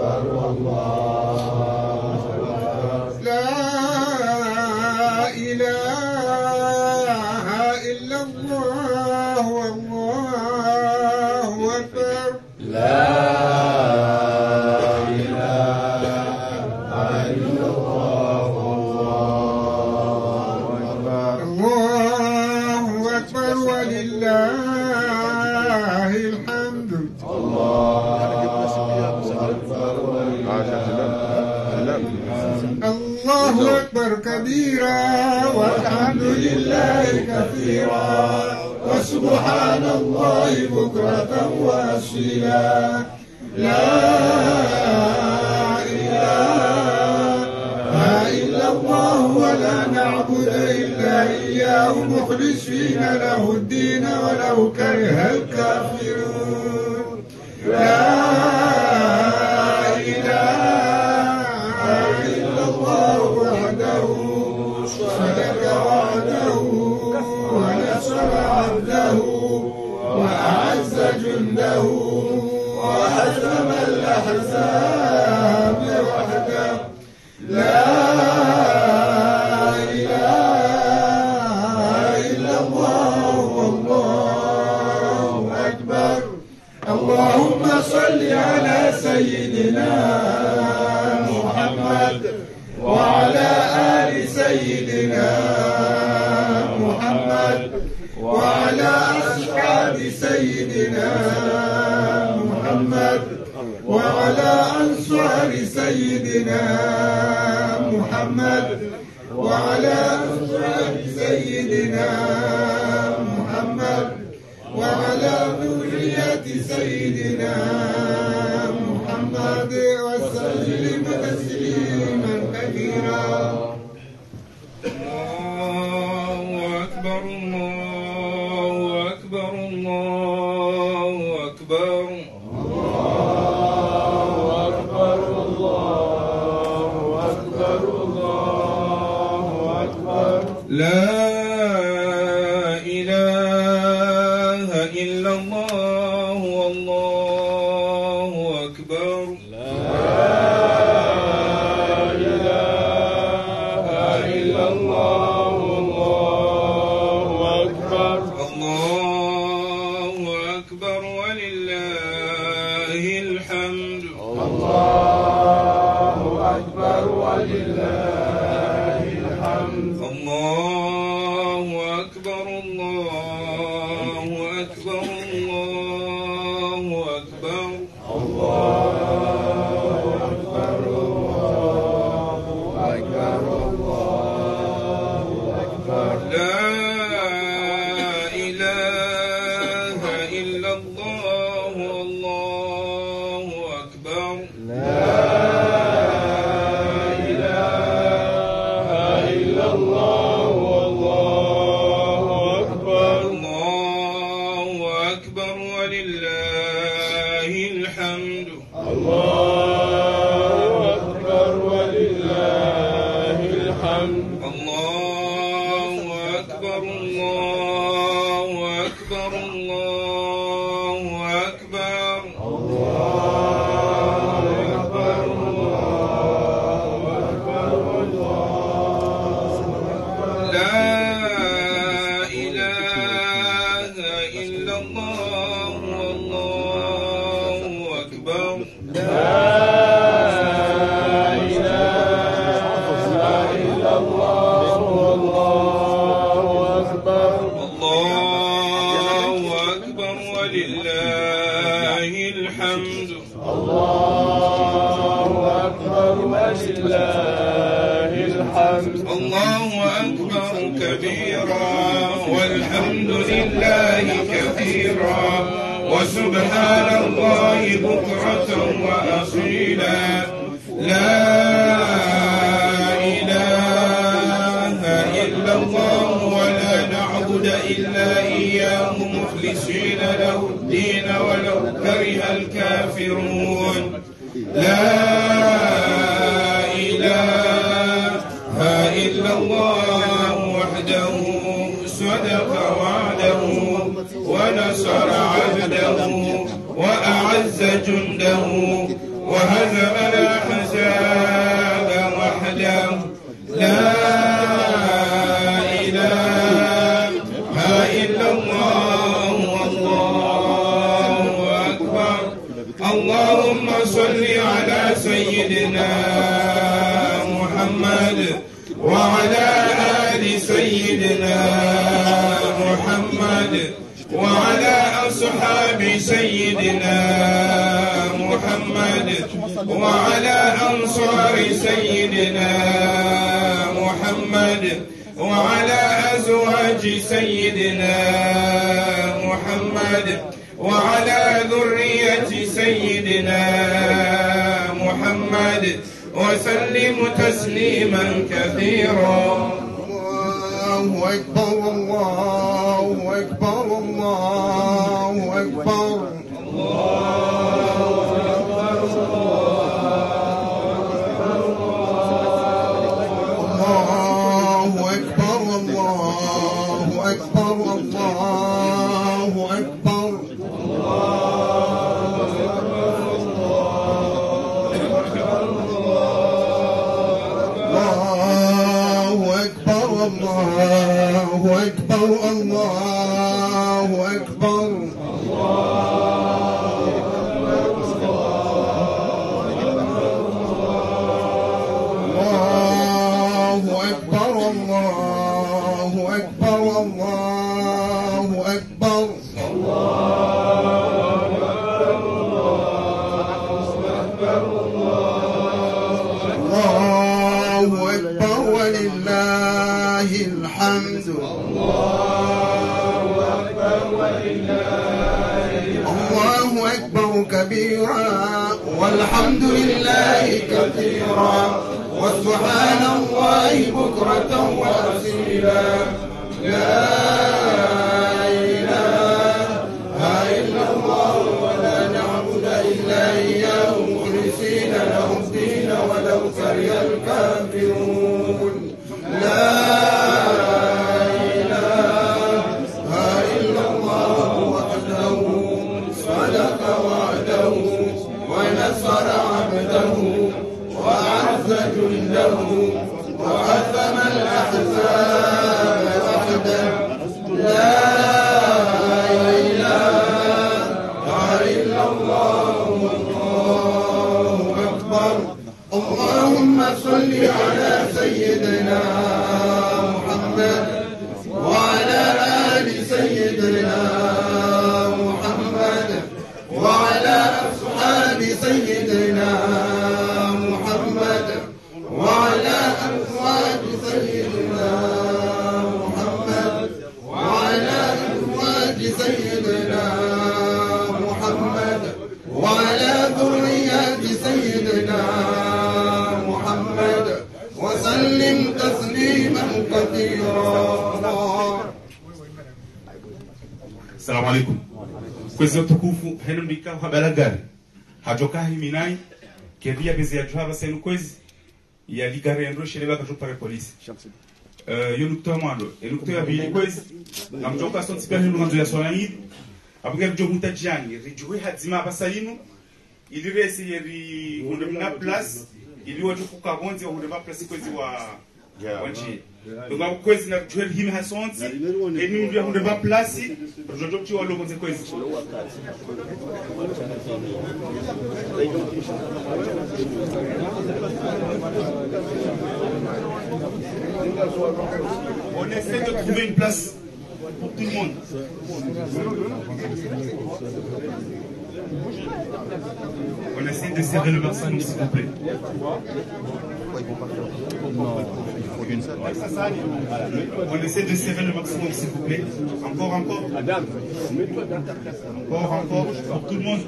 لا إله إلا الله والله أكبر. لا إله إلا الله والله أكبر. الله أكبر ولله الحمد. الله أكبر كبيرا والحمد لله كثيرا وسبحان الله بكرة وأصيلا. لا إله إلا الله ولا نعبد إلا إياه مخلصين له الدين ولو كره الكافرون. لا صدق وعده ونصر عبده وأعز جنده وهزم الأحزاب وحده. لا إله إلا الله والله أكبر. اللهم صل على سيدنا محمد وعلى آل سيدنا محمد وعلى أصحاب سيدنا محمد وعلى أنصار سيدنا محمد وعلى أنصار سيدنا محمد وعلى ذرية سيدنا محمد وسلم تسليما كثيرا. الله أكبر الله أكبر الله أكبر. الله أكبر الله أكبر الله أكبر. لا إله إلا الله والله أكبر. لا إله إلا الله والله أكبر. الله أكبر ولله الحمد. الله أكبر ولله الحمد. الله أكبر الله أكبر الله أكبر. الله أكبر الله أكبر الله أكبر. لا إله إلا الله والله أكبر. لا إله إلا الله والله أكبر. الله أكبر ولله الحمد. الله أكبر ولله الحمد. الله أكبر الله أكبر الله أكبر. الله أكبر الله أكبر الله أكبر. لا إله إلا الله والله أكبر. لا إله إلا الله والله أكبر. الله أكبر ولله الحمد. الله أكبر ولله الحمد. الله أكبر كبيرا والحمد لله كثيرا وسبحان الله بكرة وأصيلا. لا إله إلا الله ولا نعبد إلا إياه مخلصين له الدين ولو كره الكافرون. لا إله إلا الله وحده صدق وعده ونصر عبده وأعز جنده وهزم سيدنا محمد وعلى آل سيدنا محمد وعلى أصحاب سيدنا محمد وعلى أنصار سيدنا محمد وعلى أزواج سيدنا محمد وعلى ذرية سيدنا محمد وسلم تسليما كثيرا. الله أكبر الله أكبر الله أكبر والحمد لله كثيرا وسبحان الله بكرة وأصيلا. لا إله إلا الله ولا نعبد إلا إياه مخلصين له الدين ولو كره الكافرون. لا إله إلا الله وحده صدق وعده ونصر عبده وأعز جنده وهزم الأحزاب وحده. لا إله إلا الله والله أكبر. اللهم صل على سيدنا محمد وعلى آل سيدنا محمد وعلى أصحاب سيدنا محمد وعلى أزواج سيدنا محمد وعلى أزواج سيدنا محمد وعلى ذريات سيدنا محمد وسلم تسليما كثيرا. السلام عليكم. Kwezi utukufu henu mbika habala gari hajoka himinai kedia bezi ya juhaba senu kwezi ya ligari andro sheleba kajo pare polisi yo nukto mwando nukto ya bili kwezi na mjoka son siper henu manzo ya solanid abuga jo mutajangi rijuwe hadzima basalinu ili resi yeri hunde mna plus ili waju kukabonzi hunde ma plus kwezi wa wanchi donc kwezi na juwe himi hasonzi eni ndio hunde ma plus jojo chi walo konze kwezi. On essaie de trouver une place pour tout le monde. On essaie de serrer le maximum s'il vous plaît. On essaie de serrer le maximum s'il vous plaît. Encore. Encore pour tout le monde.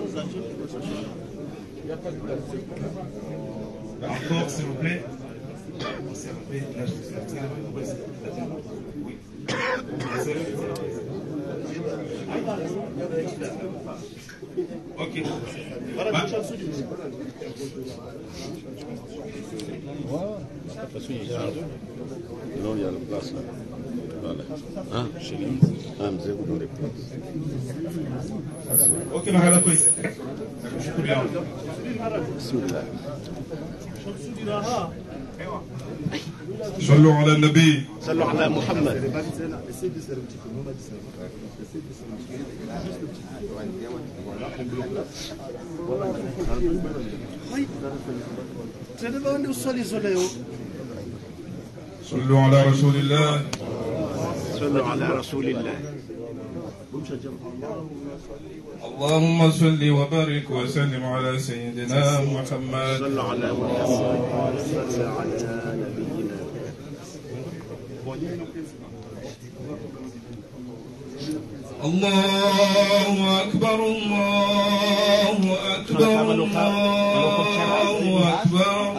Encore s'il vous plaît. Oui. Ok. Non, il y a la place là. اوكي mahala كويس. شكرا. بسم الله. صلوا على النبي. صلوا على محمد. صلوا على رسول الله. صلوا على رسول الله. اللهم صل وبارك وسلم على سيدنا محمد. صلوا على محمد. صلوا على نبينا. الله أكبر الله أكبر الله أكبر.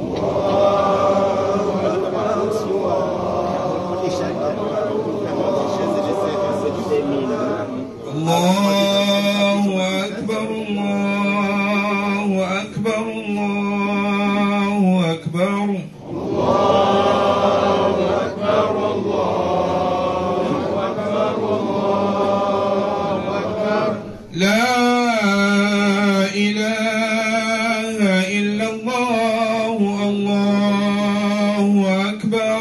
الله أكبر الله أكبر الله أكبر. الله أكبر الله أكبر الله أكبر. لا إله إلا الله الله أكبر.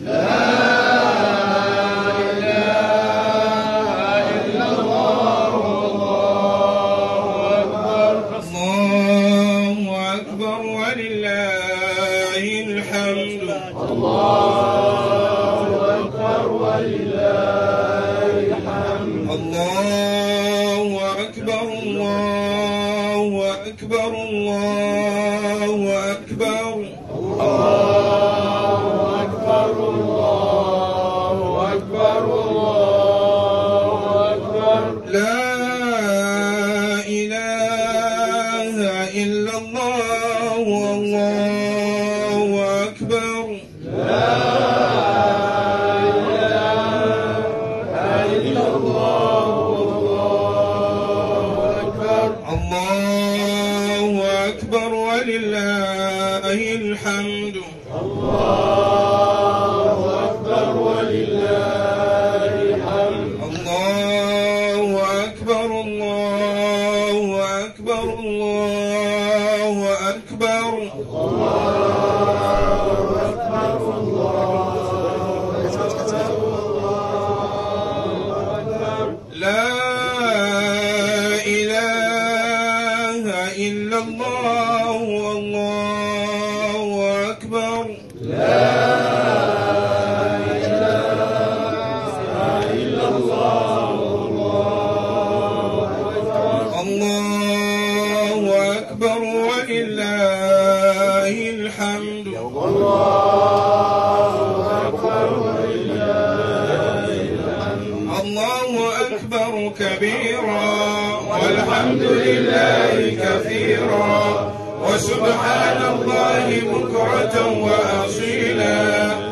وسبحان الله بكرة وأصيلا.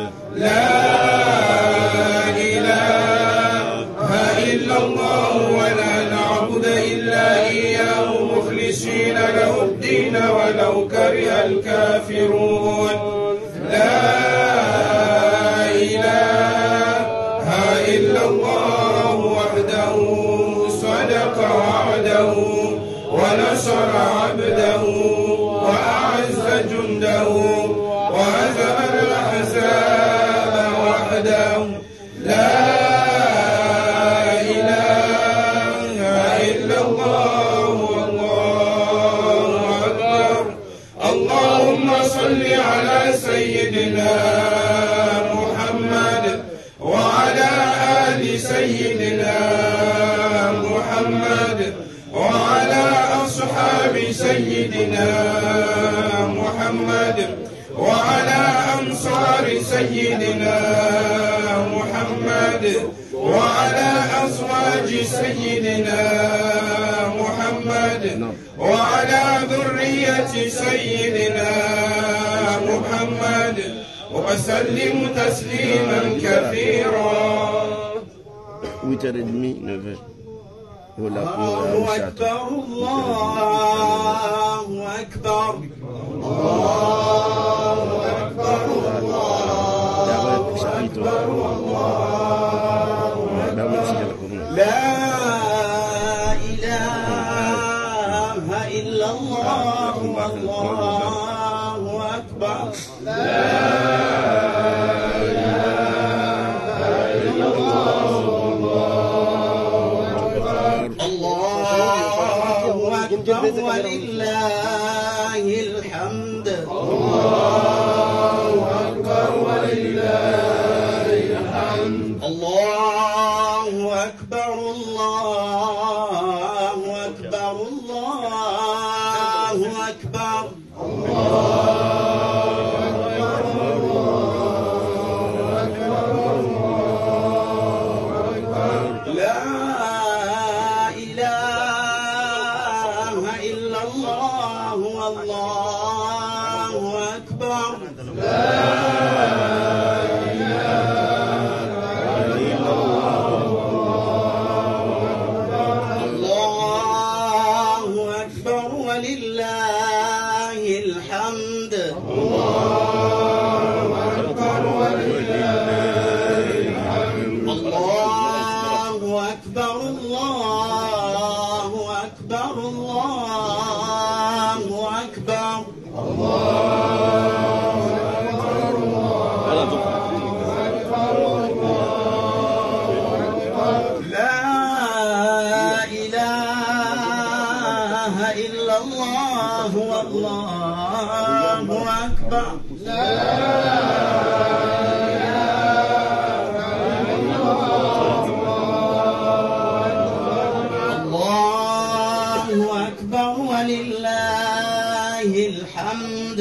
لا إله إلا الله ولا نعبد إلا إياه مخلصين له الدين ولو كره الكافرون. لا إله إلا الله وحده صدق وعده ونصر عبده وأعز جنده وهزم الأحزاب وحده. لا إله إلا الله والله أكبر. اللهم صل على سيدنا محمد وعلى آل سيدنا محمد وعلى أصحاب سيدنا محمد وعلى أنصار سيدنا محمد وعلى أزواج سيدنا محمد وعلى ذرية سيدنا محمد وسلم تسليما كثيرا. 8h30, 9h. الله أكبر الله أكبر الله أكبر الله أكبر الله ولله الحمد. الله أكبر ولله الحمد. الله أكبر الله أكبر الله أكبر. لا إله إلا الله والله أكبر. الله أكبر ولله الحمد. الله أكبر الله أكبر الله أكبر. لا إله إلا الله والله أكبر. الله أكبر ولله الحمد.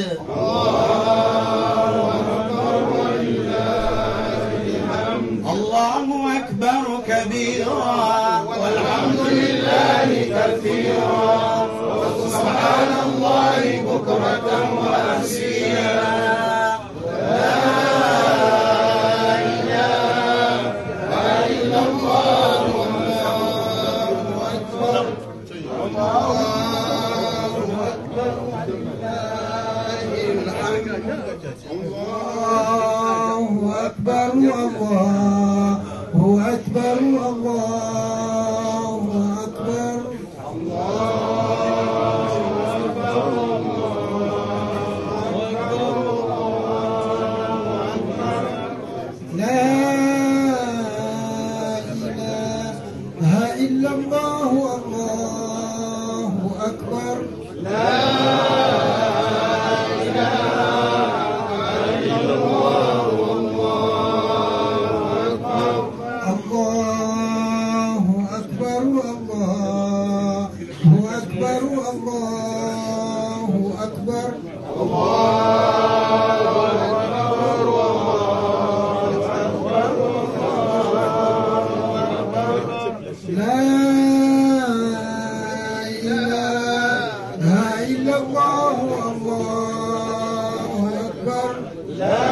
الله أكبر كبيرا والحمد لله كثيرا وسبحان الله بكرة وأصيلا. لا إله إلا الله والله أكبر. الله أكبر ولله الحمد. الله أكبر الله أكبر الله أكبر. لا إله إلا الله والله أكبر. لا الله أكبر الله أكبر الله أكبر. لا إله إلا الله والله أكبر. لا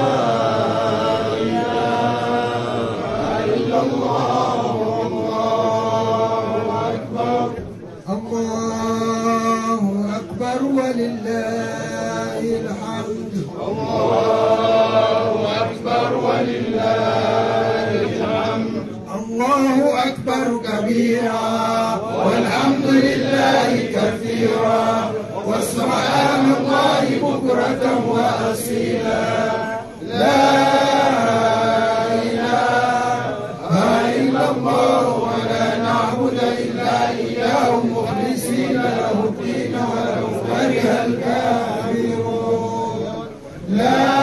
الله أكبر ولله الحمد. الله أكبر ولله الحمد. الله أكبر كبيرا والحمد لله كثيرا وسبحان الله بكرة وأصيلا. لا إله إلا الله ولا نعبد إلا إياه مخلصين له الدين ولو كره الكافرون. لا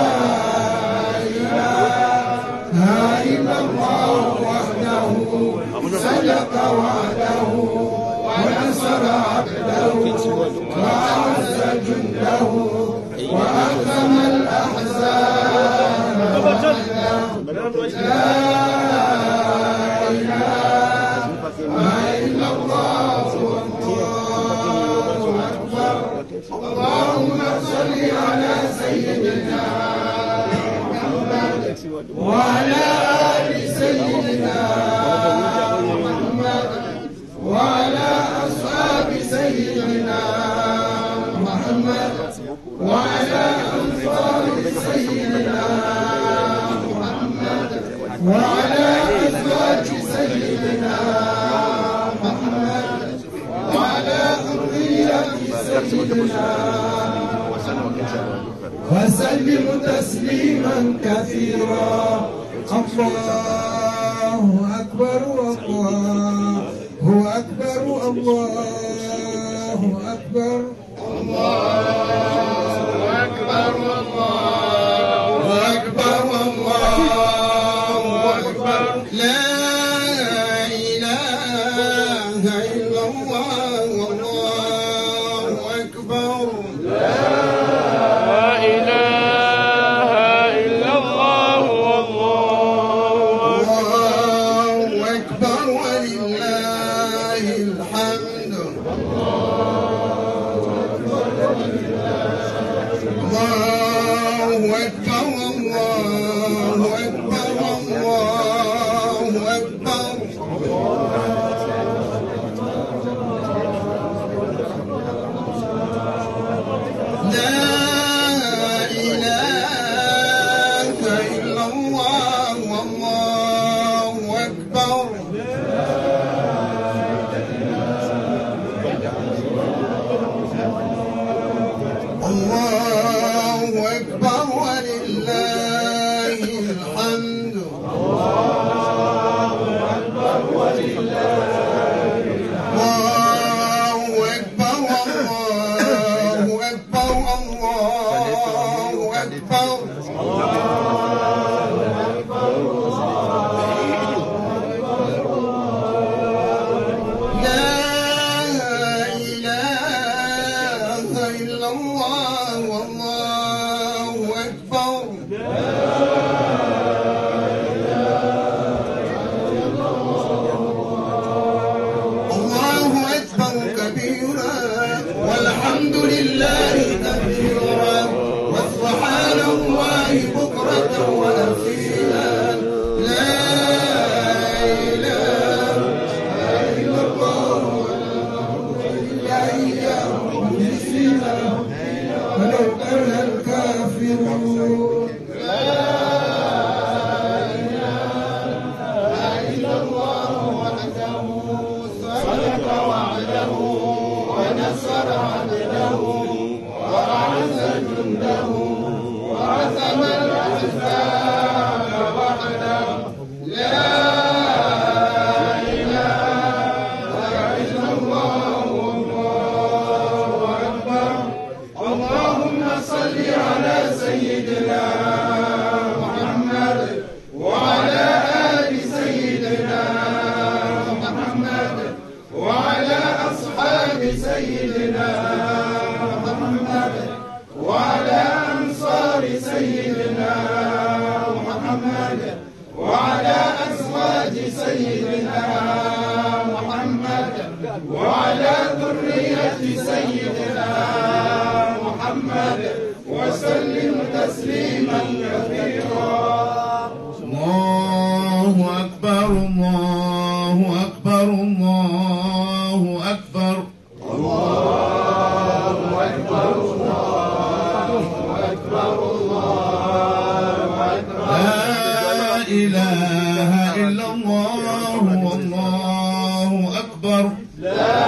إله إلا الله وحده صدق وعده ونصر عبده وأعز جنده وأهزم الأحزاب وحده. لا إله إلا الله والله أكبر. اللهم صل على سيدنا محمد وعلى آل سيدنا محمد وعلى أصحاب سيدنا محمد وعلى أنصار سيدنا محمد وعلى أزواج سيدنا محمد وعلى ذرية سيدنا محمد وسلم تسليما كثيرا. الله أكبر الله أكبر الله أكبر الله أكبر الله أكبر الله أكبر لا إله إلا الله والله أكبر لا إله إلا الله والله أكبر ولله الحمد. الله أكبر الله أكبر الله أكبر. لا إله إلا الله والله أكبر. الله أكبر ولله الحمد. الله أكبر ولله الحمد. الله أكبر الله أكبر الله أكبر. لا إله إلا الله والله أكبر. الله أكبر كبيرا والحمد لله كثيرا وسبحان الله بكرة وأصيلا. لا إله إلا الله لا إله إلا ولو كره الكافرون. لا إله إلا الله وحده صدق وعده ونصر عبده وأعز جنده وعزم الأحزاب وحده. لا إله إلا الله والله أكبر. اللهم صل على سيدنا محمد وعلى آل سيدنا محمد وعلى أصحاب سيدنا محمد وعلى أنصار سيدنا محمد وعلى أزواج سيدنا محمد وعلى ذرية سيدنا محمد وسلم تسليما كثيرا. الله أكبر الله أكبر الله أكبر. الله أكبر الله أكبر الله أكبر. لا إله إلا الله والله أكبر. لا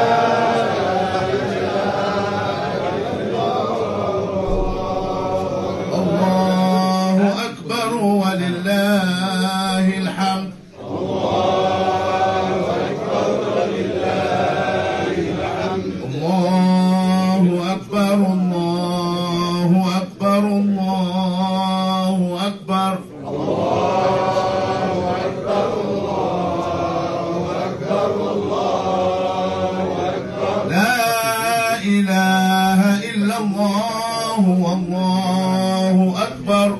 الله أكبر ولله الحمد. الله أكبر ولله الحمد. الله أكبر الله أكبر الله أكبر. الله أكبر الله أكبر الله أكبر. لا إله إلا الله والله أكبر.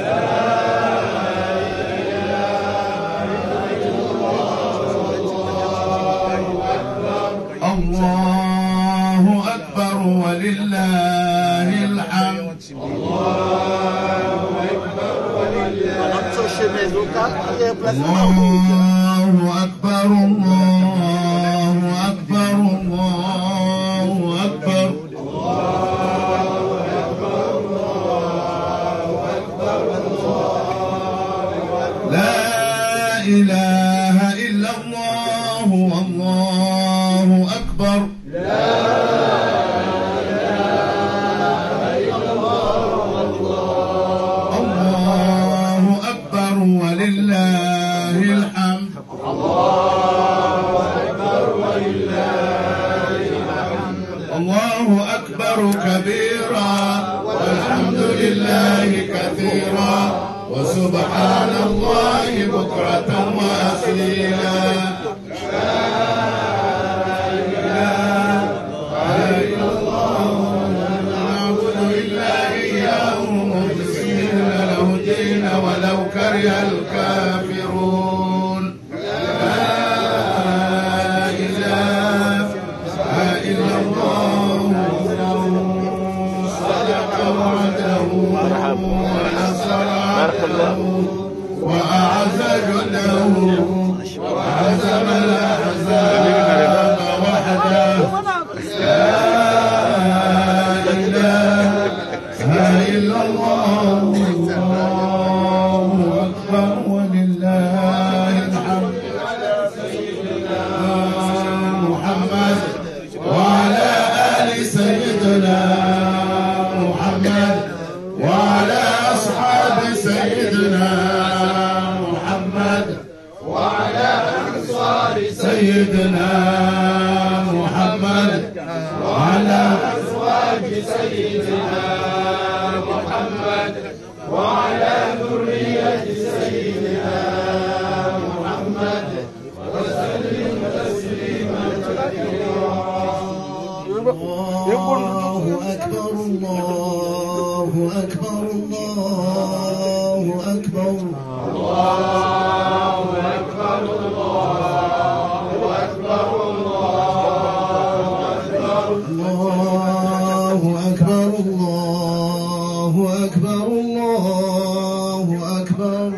الله أكبر ولله الحمد. الله أكبر ولله الحمد. الله أكبر الله أكبر الله أكبر. لا إله إلا الله والله أكبر. لا إله إلا الله وسبحان الله بكرة وأصيلا. لا إله إلا الله لا نعبد إلا إياه مخلصين له الدين ولو كره الكافرون. لا إله إلا الله صدق وعده ونصر عبده وأعز جنده وهزم الأحزاب وحده. لا إله إلا الله الله أكبر ولله الحمد. سيدنا محمد وعلى آل سيدنا محمد وعلى أصحاب سيدنا محمد وعلى أنصار سيدنا محمد وعلى أزواج سيدنا محمد وعلى ذرية سيدنا محمد وسلم تسليما كثيرا. الله أكبر الله أكبر الله أكبر الله أكبر الله أكبر الله أكبر الله أكبر الله أكبر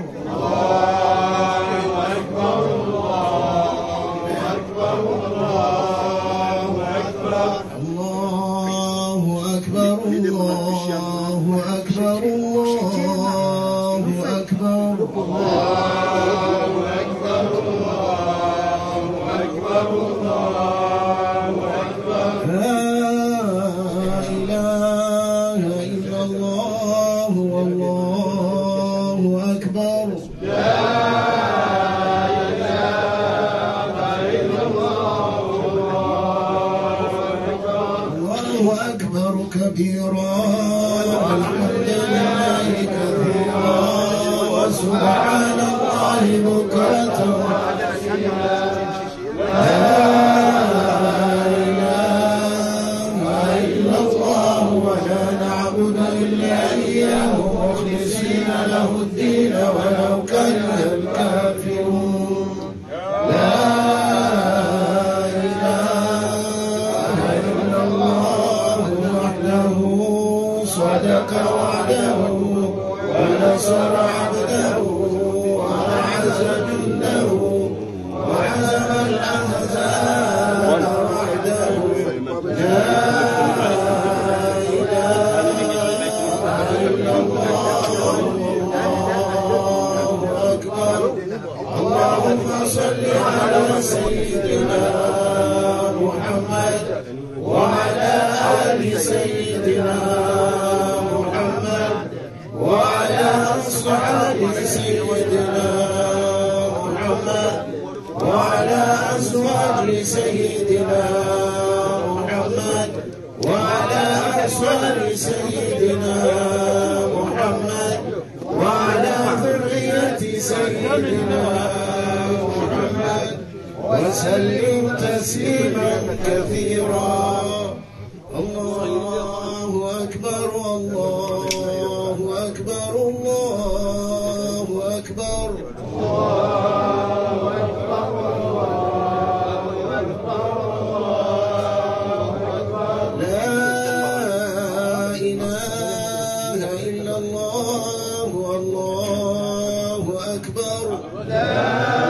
كبيرا والحمد لله كثيرا وسبحان الله بكرة وأصيلا. لا إله إلا الله ولا نعبد إلا إياه مخلصين له الدين ولو كره الكافرون. لا صدق وعده ونصر عبده وأعز جنده وهزم الأحزاب وحده. لا إله إلا الله الله أكبر. اللهم صل على سيدنا محمد وعلى آل سيدنا وعلى أصحاب سيدنا محمد وعلى أزواج سيدنا محمد وعلى أزواج سيدنا محمد وعلى ذرية سيدنا محمد وسلم تسليما كثيرا. الله أكبر الله أكبر الله أكبر الله أكبر الله أكبر لا إله إلا الله والله أكبر. لا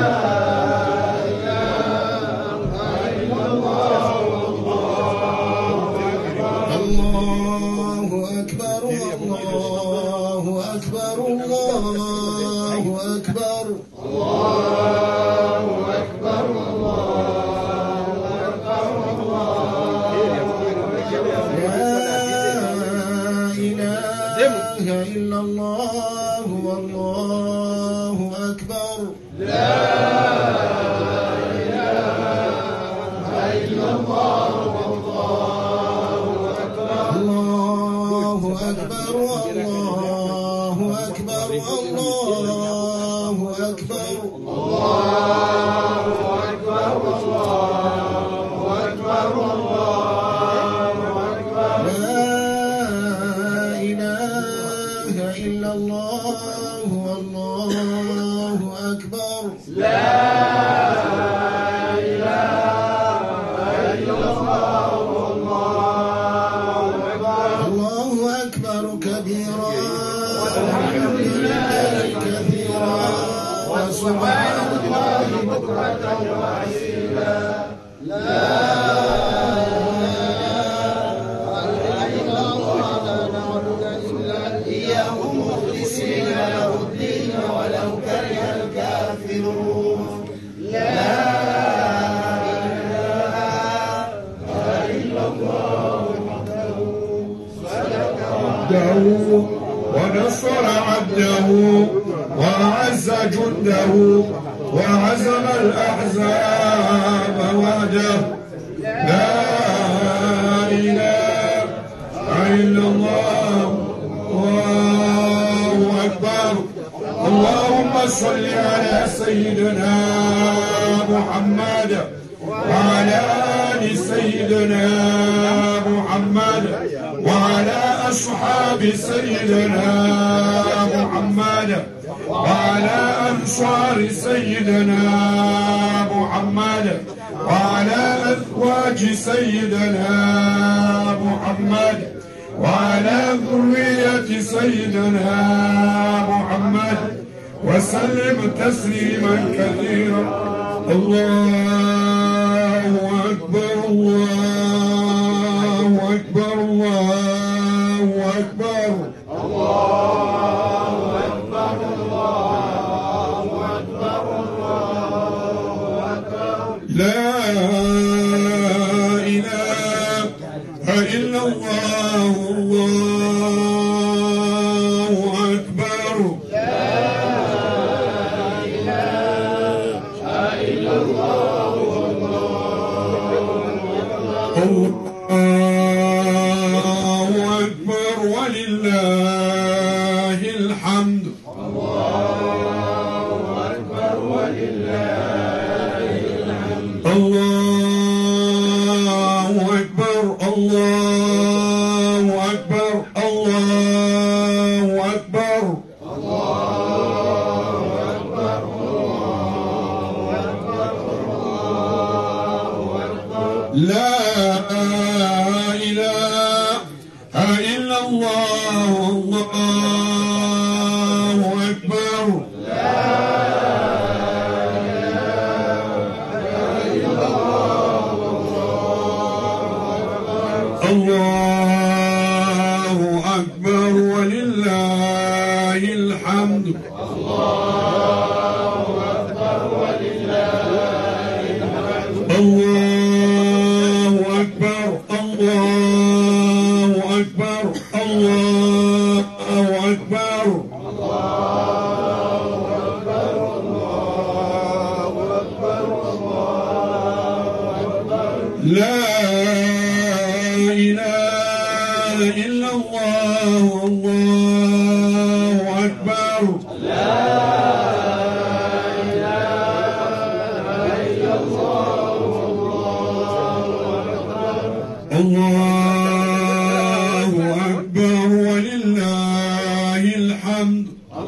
إلا الله والله أكبر. لا إله إلا الله والله أكبر. الله أكبر الله أكبر الله أكبر لا إله إلا الله والله أكبر الله أكبر كبيرا والحمد لله كثيرا وسبحان الله بكرة وأصيلا لا إله إلا الله لا نعبد إلا إياه مخلصين له الدين ولو كره الكافرون لا ونصر عبده وأعز جنده وعزم الأحزاب وحده لا إله إلا الله الله أكبر اللهم صل على سيدنا محمد وعلى آل سيدنا محمد وعلى أصحاب سيدنا محمد وعلى أنصار سيدنا محمد وعلى أزواج سيدنا محمد وعلى ذرية سيدنا محمد وسلم تسليما كثيرا الله أكبر الله أكبر الله أكبر الله أكبر الله أكبر الله أكبر لا إله إلا الله الله أكبر الله أكبر ولله الحمد الله أكبر ولله الحمد الله أكبر الله أكبر الله أكبر لا إله إلا الله الله أكبر الله أكبر ولله الحمد الله أكبر ولله الحمد الله أكبر الله أكبر الله أكبر لا إله إلا الله الله أكبر الله أكبر ولله الحمد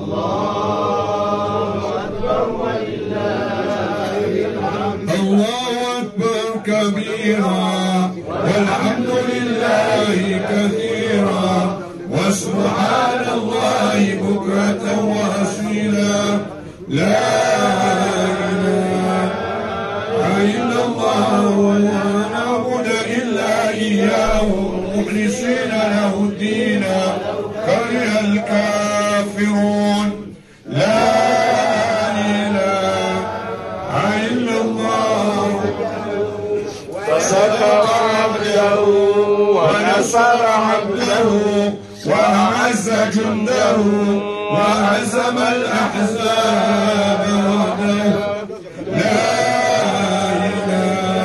الله أكبر كبيرا والحمد لله كثيرا وسبحان الله بكرة وأصيلا لا إله إلا الله ولا نعبد إلا إياه مخلصين له الدين كره الكافرون لا إله إلا الله فصدق عبده ونصر عبده وأعز جنده وهزم الأحزاب وحده لا إله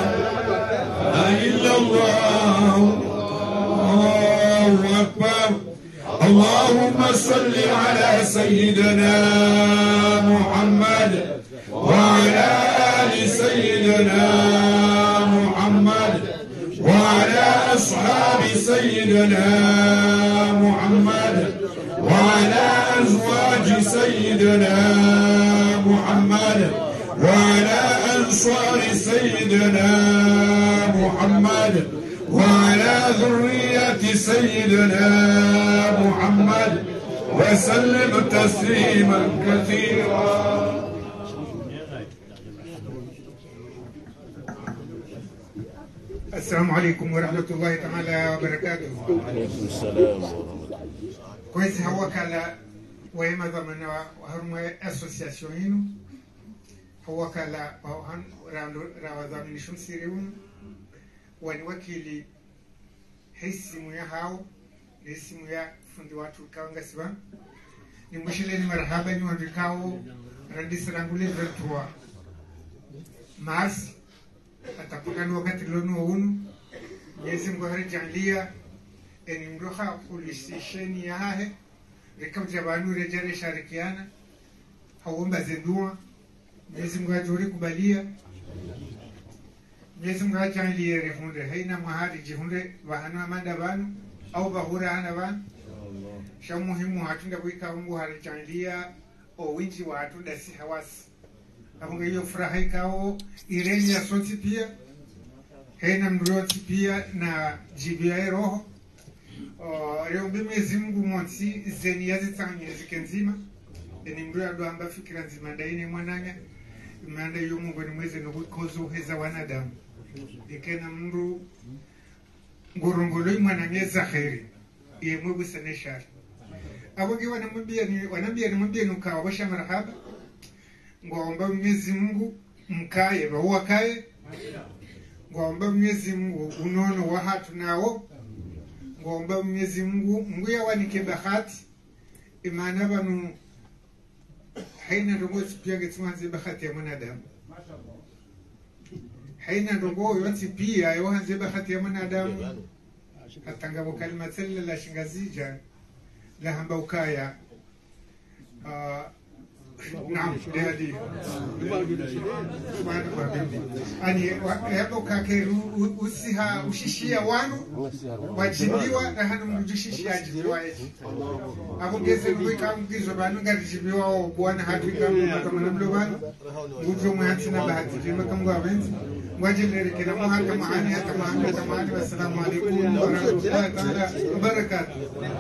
إلا الله الله أكبر اللهم صل على سيدنا محمد وعلى آل سيدنا محمد وعلى أصحاب سيدنا محمد وعلى أزواج سيدنا محمد وعلى أنصار سيدنا محمد وعلى ذرية سيدنا محمد وسلم تسليما كثيرا. السلام عليكم ورحمة الله تعالى وبركاته. وعليكم السلام ورحمة الله. كويس هو كلا ويما ضمن وهم أسوسياسيون هو كلا وهم راو ضمن شو سيرون ونوكيلي هيسمو يا هاو هيسمو يا فندواتو كونغ سبان نمشي مرحبا نوريكاو رندي سرانغولي فيرتوا مارس atapokana wakati lono unu Mwenyezi Mungu harijalia enimroha kulistisheni ya hahe rekabja banu rejare sharikiana hawomba zendua Mwenyezi Mungu ajuri kubalia Mwenyezi Mungu ajalie rehunde haina mahari jihunde bahana amanda banu au bahura ana banu sha muhimu hatunda kuika Mungu harijalia o winji wa hatunda si hawasi abonga hiyo furaha ikao ireni ya soti pia haina mroti pia na jibia roho leo Mwenyezi Mungu monsi zeni yazitanye zikenzima ni mrua ndo amba fikira nzima ndaine mwananya imanda yo Mungu ni mweze no kozo heza wanadamu ikena mru ngorongolo mwananya za khairi ye mwebu saneshar abongi wanambia ni nukawa washa marhaba ngomba Mwenyezi Mungu mkaye bawakaye ngomba Mwenyezi Mungu unono wa hatu nao ngomba Mwenyezi Mungu nguya wanike bahati imana banu haina ndogo pia tsumanze bahati ya mwanadamu haina ndogo yote pia yohanze bahati ya mwanadamu hatanga kalima tsalla la shingazija la hamba ukaya نعم هذه ani hapo kakeru usiha ushishia wanu wajibiwa na hanu mjishishia jibiwa hapo gese kuika mkizo banu ngarijibiwa bwana hatu kama namlo banu ngujo mwati na bahati jema kama wabenzi mwajilere kila mahaka mahani hata mahani wassalamu alaykum wa rahmatullahi ta'ala wa barakatuh.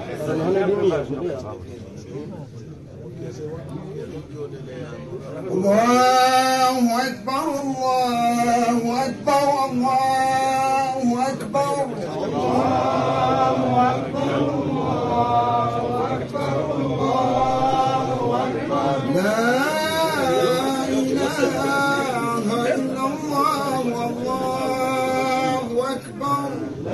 الله أكبر الله أكبر الله أكبر الله أكبر الله أكبر الله أكبر لا إله إلا الله والله أكبر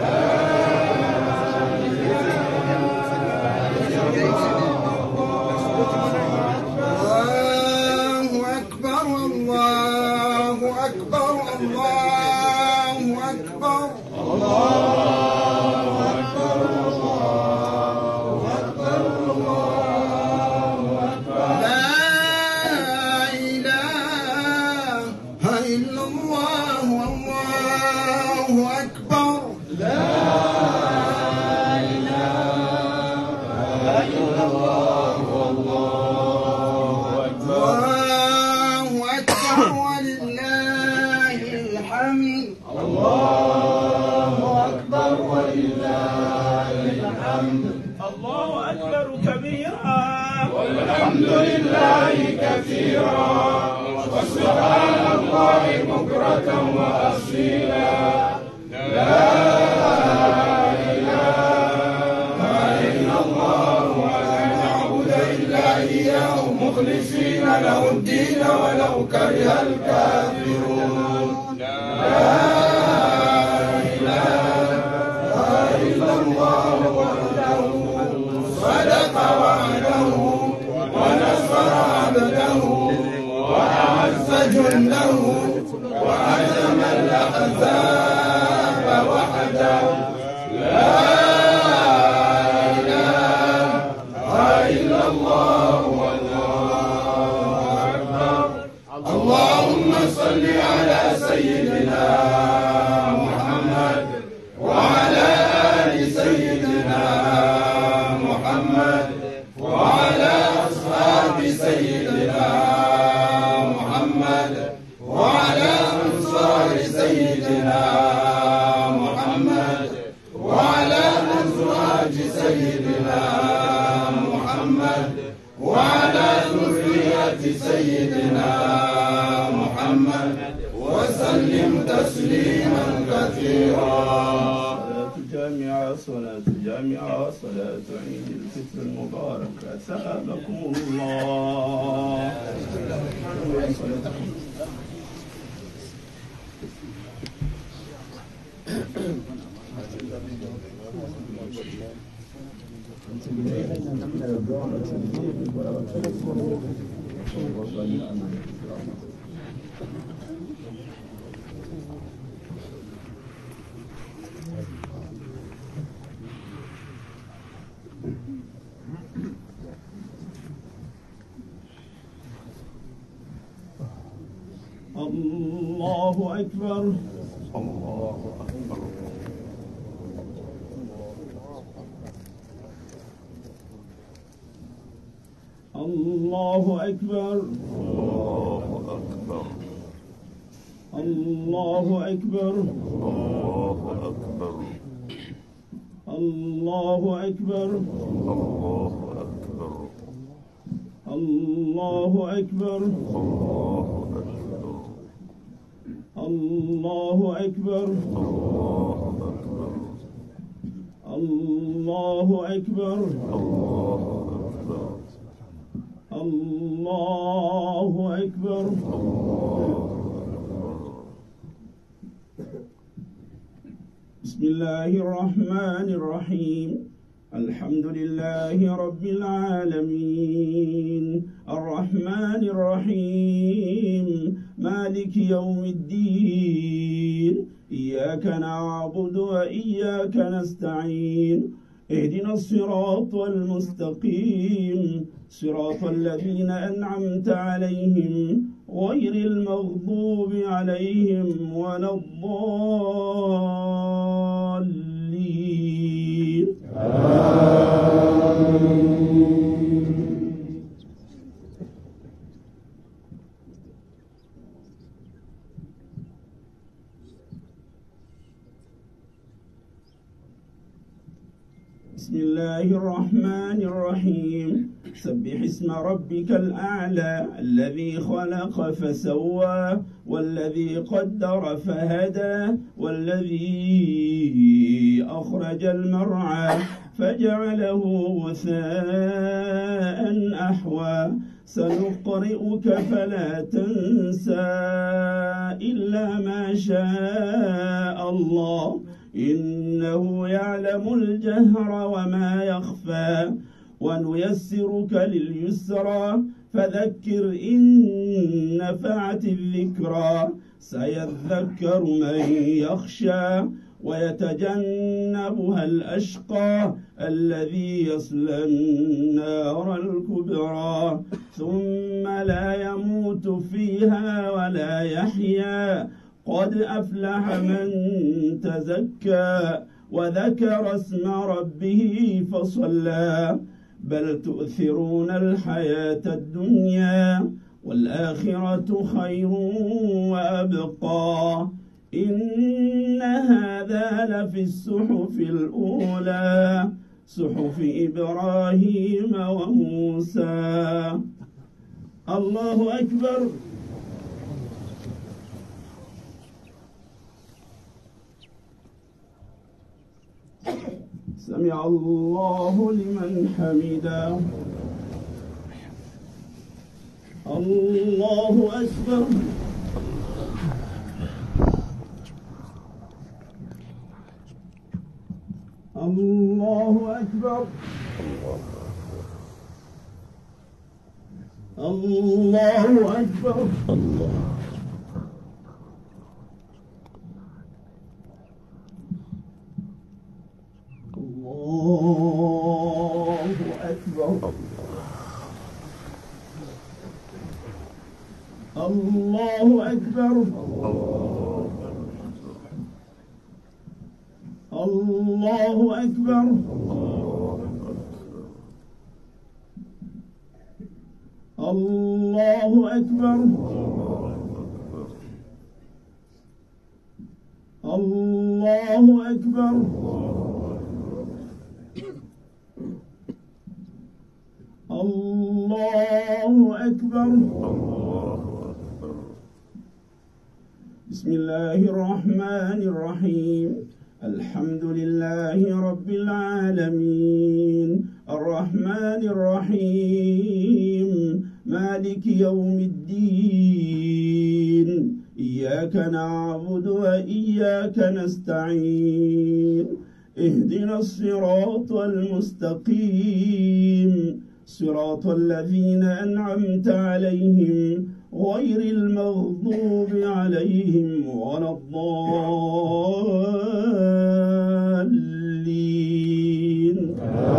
والحمد لله كثيرا وسبحان الله بكرة وأصيلا لا إله إلا الله ولا نعبد إلا إياه مخلصين له الدين ولو كره الكافرون لا إله إلا الله وحده صدق وعده ونصر عبده وأعز جنده وهزم الأحزاب وحده لا إله الله أكبر. اللهم صل على سيدنا محمد وعلى آل سيدنا محمد وعلى أصحاب سيدنا محمد وعلى أنصار سيدنا محمد وعلى أزواج سيدنا محمد وعلى ذرية سيدنا محمد وسلم تسليما كثيرا. صلاة جامعة صلاة عيد الفطر المبارك أثابكم الله. الله أكبر. الله أكبر. الله أكبر. الله أكبر. الله أكبر. الله أكبر. الله أكبر. الله أكبر. الله أكبر. بسم الله الرحمن الرحيم. الحمد لله رب العالمين الرحمن الرحيم مالك يوم الدين إياك نعبد وإياك نستعين اهدنا الصراط المستقيم صراط الذين أنعمت عليهم غير المغضوب عليهم ولا الضالين. بسم الله الرحمن الرحيم. سبح اسم ربك الأعلى الذي خلق فسوى والذي قدر فهدى والذي أخرج المرعى فجعله غثاء أحوى سنقرئك فلا تنسى إلا ما شاء الله إنه يعلم الجهر وما يخفى ونيسرك لليسرى فذكر إن نفعت الذكرى سيذكر من يخشى ويتجنبها الأشقى الذي يصلى النار الكبرى ثم لا يموت فيها ولا يحيا قد أفلح من تزكى وذكر اسم ربه فصلى بل تؤثرون الحياة الدنيا والآخرة خير وأبقى إن هذا لفي الصحف الأولى صحف إبراهيم وموسى. الله أكبر. سمع الله لمن حمده. الله أكبر. الله أكبر. الله أكبر. الله أكبر. الله أكبر الله أكبر الله أكبر الله أكبر الله أكبر. بسم الله الرحمن الرحيم. الحمد لله رب العالمين الرحمن الرحيم مالك يوم الدين إياك نعبد وإياك نستعين اهدنا الصراط المستقيم صراط الذين أنعمت عليهم غير المغضوب عليهم ولا الضالين.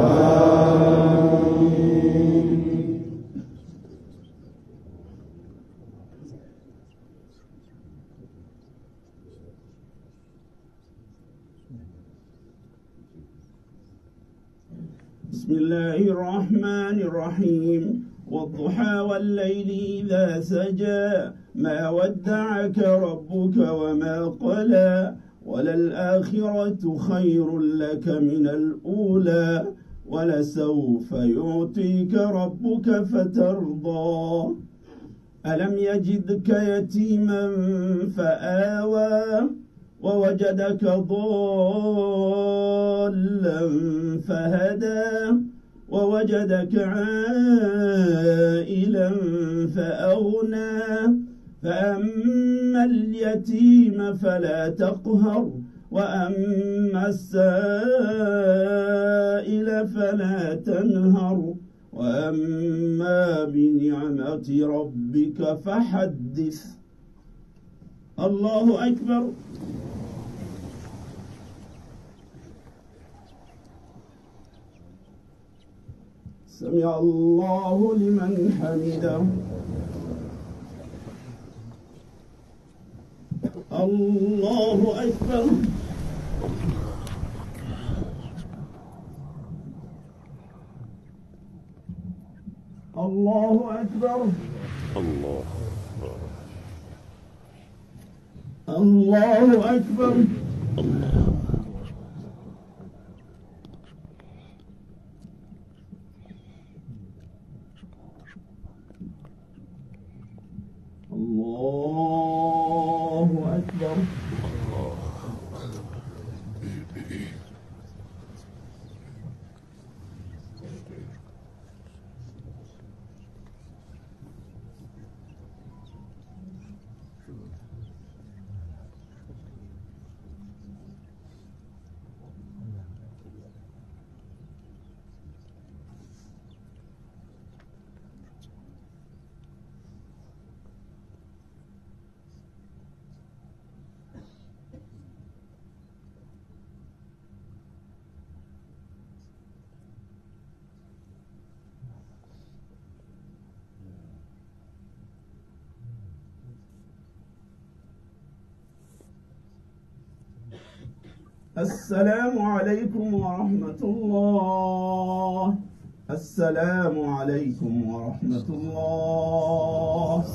بسم الله الرحمن الرحيم. والضحى والليل إذا سجى ما ودعك ربك وما قلى وللآخرة خير لك من الأولى ولسوف يعطيك ربك فترضى. ألم يجدك يتيما فآوى ووجدك ضالا فهدى ووجدك عائلا فأغنى فأما اليتيم فلا تقهر وأما السائل فلا تنهر وأما بنعمة ربك فحدث. الله أكبر. سمع الله لمن حمده. الله أكبر. الله أكبر. الله أكبر. الله أكبر. السلام عليكم ورحمة الله. السلام عليكم ورحمة الله.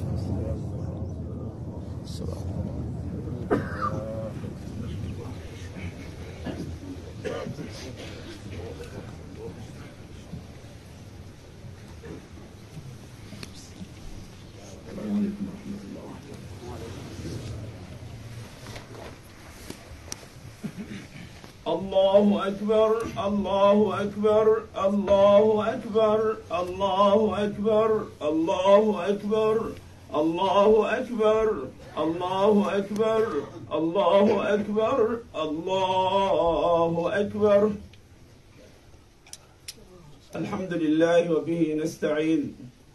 الله أكبر. الله أكبر. الله أكبر. الله أكبر. الله أكبر. الله أكبر. الله أكبر. الله أكبر. الله أكبر. الحمد لله وبه نستعين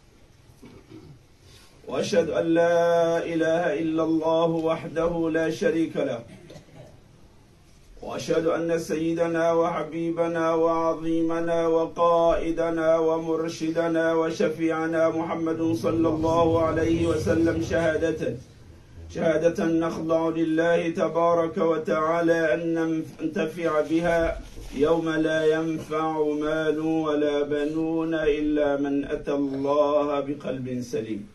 وأشهد أن لا إله إلا الله وحده لا شريك له وأشهد أن سيدنا وحبيبنا وعظيمنا وقائدنا ومرشدنا وشفيعنا محمد صلى الله عليه وسلم شهادة نخضع لله تبارك وتعالى أن ننتفع بها يوم لا ينفع مال ولا بنون إلا من أتى الله بقلب سليم.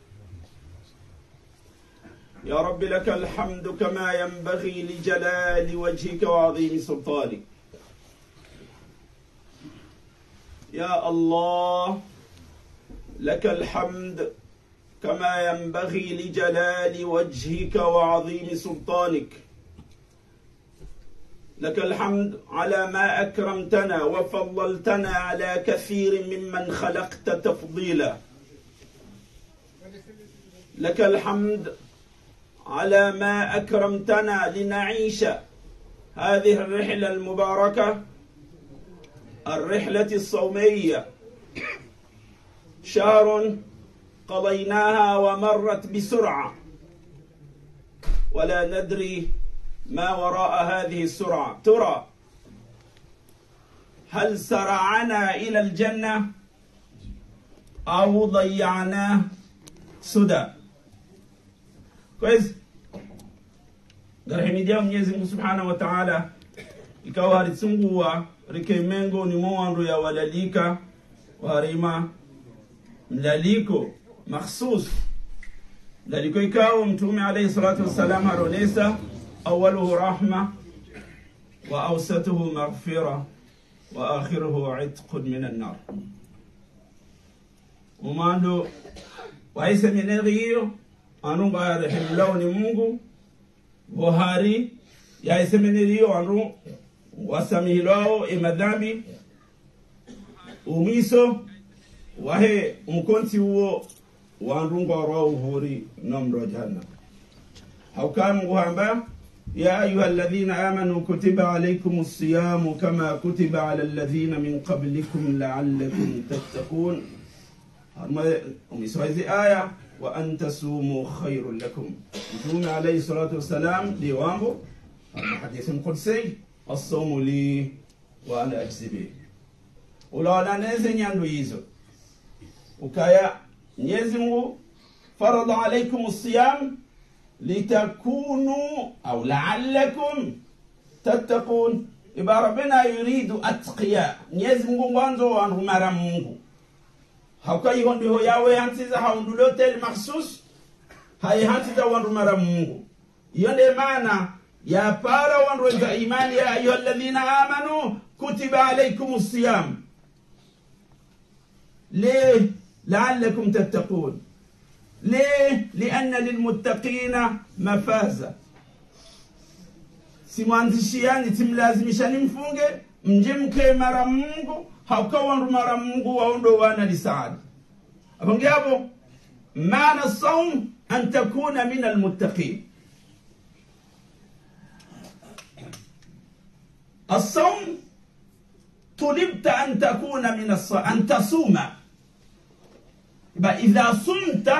يا رب لك الحمد كما ينبغي لجلال وجهك وعظيم سلطانك. يا الله لك الحمد كما ينبغي لجلال وجهك وعظيم سلطانك. لك الحمد على ما أكرمتنا وفضلتنا على كثير ممن خلقت تفضيلا. لك الحمد على ما أكرمتنا لنعيش هذه الرحلة المباركة، الرحلة الصومية، شهر قضيناها ومرت بسرعة ولا ندري ما وراء هذه السرعة. ترى هل سرعنا إلى الجنة أو ضيعناه سدى؟ كويس. Garahimidia Mwenyezi Mungu Subhanahu wa Ta'ala ikawa harisungua rikemengo ni mwandu ya walalika warima mlaliko makhsus laliko ikawa mtume alayhi salatu wassalam haronesa awaluhu rahma wa awsatuhu maghfira wa akhiruhu itqun minan nar. Umando waise meneriyo anunga rehemlao ni Mungu Buhari ya isemeneriyo anu wasamihilao imadhambi umiso wahe mkonti uo wandunga waro uhuri namro jahannam. Haukamu guhamba يا أيها الذين آمنوا كتب عليكم الصيام كما كتب على الذين من قبلكم لعلكم تتقون. ومسوى آية وأن تصوموا خير لكم. نبي عليه الصلاة والسلام ليوامه الحديث القدسي الصوم لي وأنا أجزي به. ولا ننزل يندو يزو وكايا نيزمو فرض عليكم الصيام لتكونوا أو لعلكم تتقون. إبا ربنا يريد أتقياء نيزمو وانزو وانو مرمو hauka yihondiho yawe hantiza haundulote makhsus hai hantiza wandu mara Mungu. Yonde maana ya para wandu wenza imani ya ayyuhalladhina amanu kutiba alaykumus siyam ليه لعلكم تتقون. ليه لأن للمتقين مفازة. simuanzishiani timlazimishani mfunge mjemke mara Mungu haukawa mara Mungu waondo wana lisaada. Abongeabo maana الصوم أن تكون من المتقين. الصوم طلبت أن تكون من أن تصوم. إذا صمت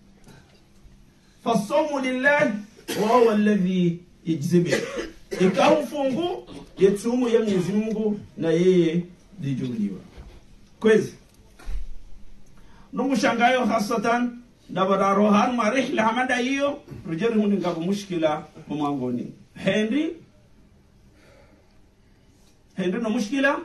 فالصوم لله وهو الذي يجزبه. ikahu fungu yetumu ya Mwenyezi Mungu na yeye lijuliwa. Kwezi numushangayo hasatan dabara rohan marihla hamada hiyo rujeri hundi ngabu mushkila mwangoni Henry no mushkila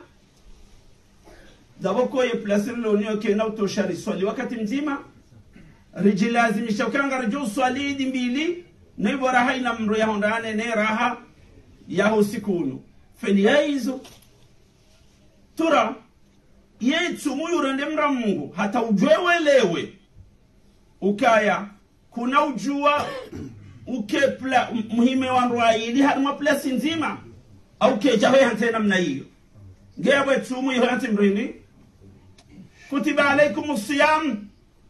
daboko ye plasir lonio kena utoshari swali wakati mzima rijilazimisha ukanga riju swali mbili na ibora haina mro ya hondane ne raha ya usikunu feliaizo tura yetu muyu rende mra Mungu hata ujwewelewe ukaya kuna ujua ukepla muhime wanrwa ili harma place nzima au kejawe hantena mna hiyo ngewe tumu hiyo hanti mrini kutiba alaykumus siyam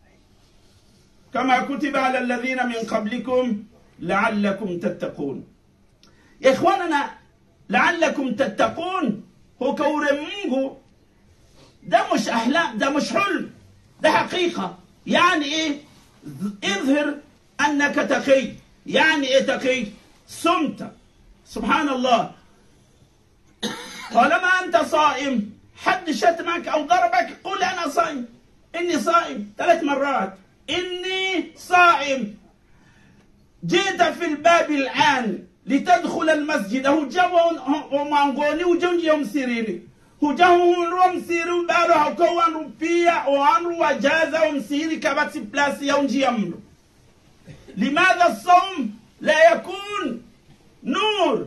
kama kutiba ala alladhina min qablikum la'allakum tattaqun. يا إخواننا لعلكم تتقون هو كور Mungu ده مش أحلام ده مش حلم ده حقيقة. يعني إيه اظهر أنك تقي. يعني إيه تقي؟ صمت سبحان الله طالما أنت صائم حد شتمك أو ضربك قل أنا صائم، إني صائم 3 مرات، إني صائم. جئت في الباب الآن لتدخل المسجد هجاو ومانغوني وجون يوم سيريني هجاو روم سيرو بارو هكوان روبيا وانرو وجازا ومسيري كباتي بلاسي يوم جيامنو. لماذا الصوم لا يكون نور؟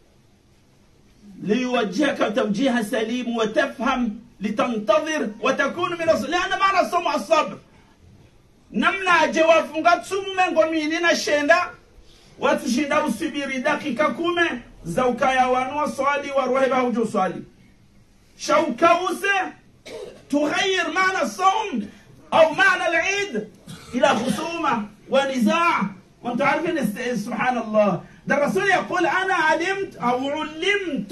ليوجهك توجيه سليم وتفهم لتنتظر وتكون من الصبر، لأن معنى الصوم الصبر. نمنا جواف مغتسوم من قمينينا شندا وتشندا وسبيري دقيقة كومة زوكايا وانوا صالي وروهبا وجو صالي شوكاوسة تغير معنى الصوم أو معنى العيد إلى خصومة ونزاع. وانتم عارفين سبحان الله ده الرسول يقول أنا علمت أو علمت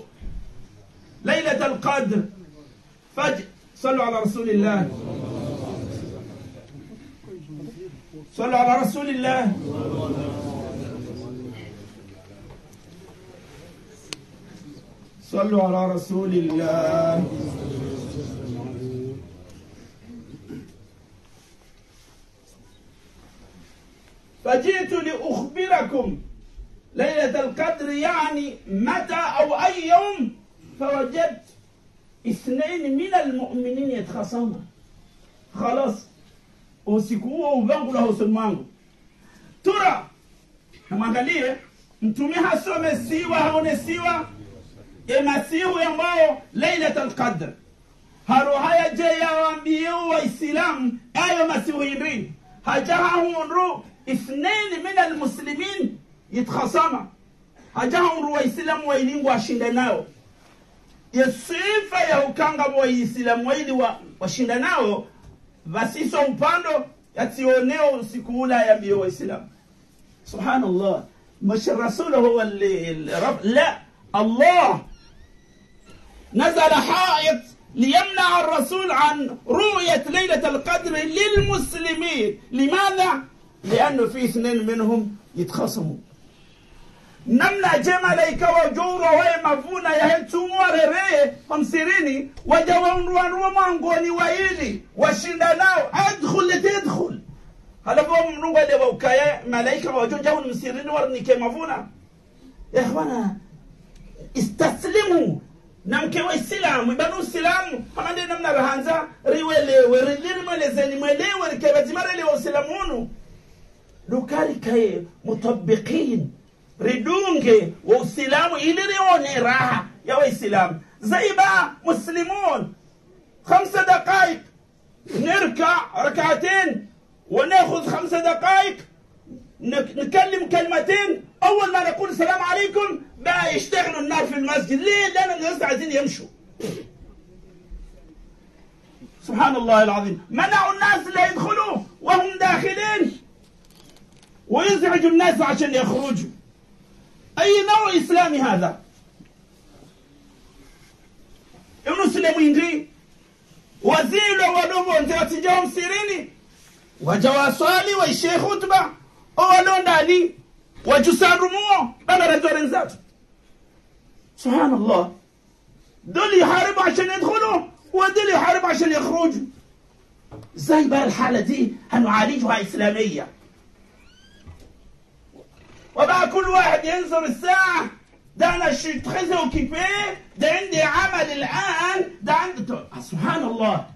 ليلة القدر صلوا على رسول الله، صلوا على رسول الله. صلوا على رسول الله. فجئت لأخبركم ليلة القدر يعني متى أو أي يوم. فوجدت 2 من المؤمنين يتخاصمون. خلاص usiku huo uvangu la husuni wangu tura namwangalie mtume hasomesiwa haonesiwa emasihu ambao Lailatul Qadr haro haya je yawaambio waislamu ayo masihu indri hajaha hunru 2 min almuslimin yitkhasama hajaha hunru waislamu wailingu washinda nao yesifa ya ukanga waislamu waili washinda nao basiso upando yationeo siku ula ya bio waislamu. Subhanallah, مش الرسول هو الرب، لا، الله نزل حائط ليمنع الرسول عن رؤية ليلة القدر للمسلمين. لماذا؟ لأنه في 2 منهم يتخاصموا. namna jema laika wajura wae mavuna ya hetumu warere hamsirini wajawaunruanruwa mangoni waili washinda nao adkhul letidkhul halafu mnungu wale waukaya malaika wajoja msirini warnike mavuna. Ya ikhwana istaslimu namke wa islamu ibanu islamu hamande namna rahanza riwelewe riliri mwelezeni mwelewe rikebazimara lewa islamunu lukari kaye mutabiqin ridunge wa uislamu ili rione raha ya waislamu zaiba muslimun 5 دقائق نركع 2 ركعتين وناخذ 5 دقائق نكلم كلمتين. اول ما نقول السلام عليكم بقى يشتغلوا النار في المسجد. ليه؟ لان الناس عايزين يمشوا. سبحان الله العظيم، منعوا الناس لا يدخلوا وهم داخلين ويزعجوا الناس عشان يخرجوا. أي نوع إسلامي هذا؟ ابن سليمين دي وزيل ودوبو انت وتجاهم سيريني وجواسالي والشيخ خطبة أولون دالي وجسان رموه بنا رجورين ذات. سبحان الله، دول يحاربوا عشان يدخلوا ودول يحاربوا عشان يخرجوا. زي بقى الحالة دي هنعالجها إسلامية. وبقى كل واحد ينظر الساعة ده أنا اتخذه كيفيه ده عندي عمل الآن ده عندي سبحان الله.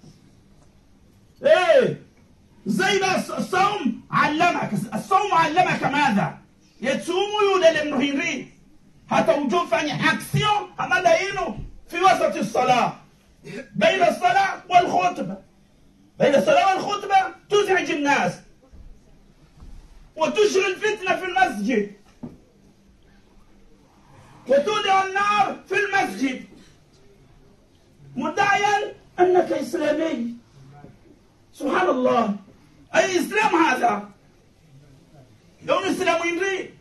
إيه زي بقى الصوم علمك، الصوم علمك ماذا؟ يتصوموا يولا للمهيرين حتى وجود فاني أكسيون أما داينو في وسط الصلاة بين الصلاة والخطبة. بين الصلاة والخطبة تزعج الناس وتشغل فتنة في المسجد وتودع النار في المسجد مدعيا أنك إسلامي. سبحان الله، أي إسلام هذا؟ يوم إسلامين ري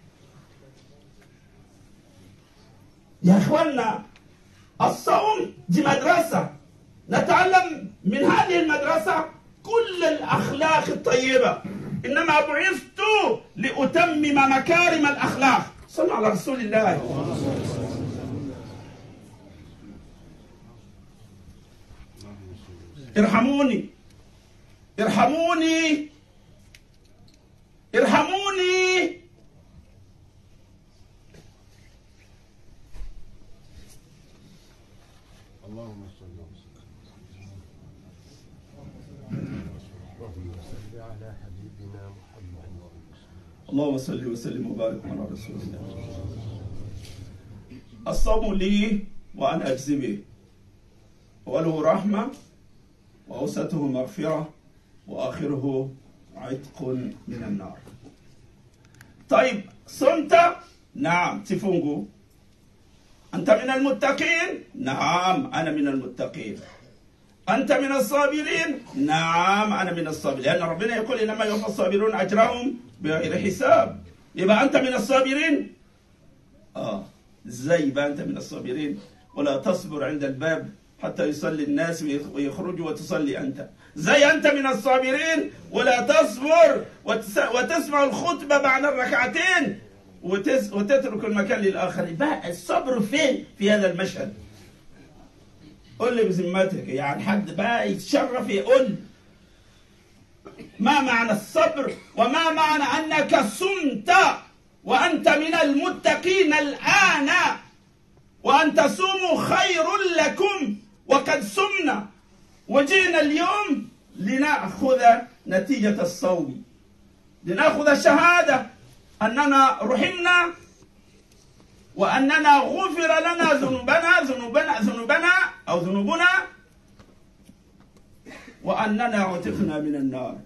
يا إخواننا. الصوم دي مدرسة نتعلم من هذه المدرسة كل الأخلاق الطيبة. إنما بعثت لأتمم مكارم الأخلاق. صلوا على رسول الله. ارحموني ارحموني ارحموني. اللهم صل وسلم على حبيبنا محمد. اللهم صل وسلم وبارك على رسول الله. الصوم لي وأنا أجزي به، أوله رحمة وأوسطه مغفرة وآخره عتق من النار. طيب صمت؟ نعم تفونغو. أنت من المتقين؟ نعم أنا من المتقين. أنت من الصابرين؟ نعم أنا من الصابرين، لأن ربنا يقول إنما يوفى الصابرون أجرهم بغير حساب. يبقى أنت من الصابرين؟ إزاي يبقى أنت من الصابرين ولا تصبر عند الباب حتى يصلي الناس ويخرجوا وتصلي أنت؟ زي أنت من الصابرين ولا تصبر وتسمع الخطبة بعد الركعتين وتترك المكان للآخر. بقى الصبر فين في هذا المشهد؟ قل لي بذمتك، يعني حد بقى يتشرف يقول ما معنى الصبر وما معنى أنك صمت وأنت من المتقين الآن، وأن تصوموا خير لكم وقد صمنا وجئنا اليوم لنأخذ نتيجة الصوم، لنأخذ شهادة أننا رحمنا وأننا غفر لنا ذنوبنا وأننا عتقنا من النار.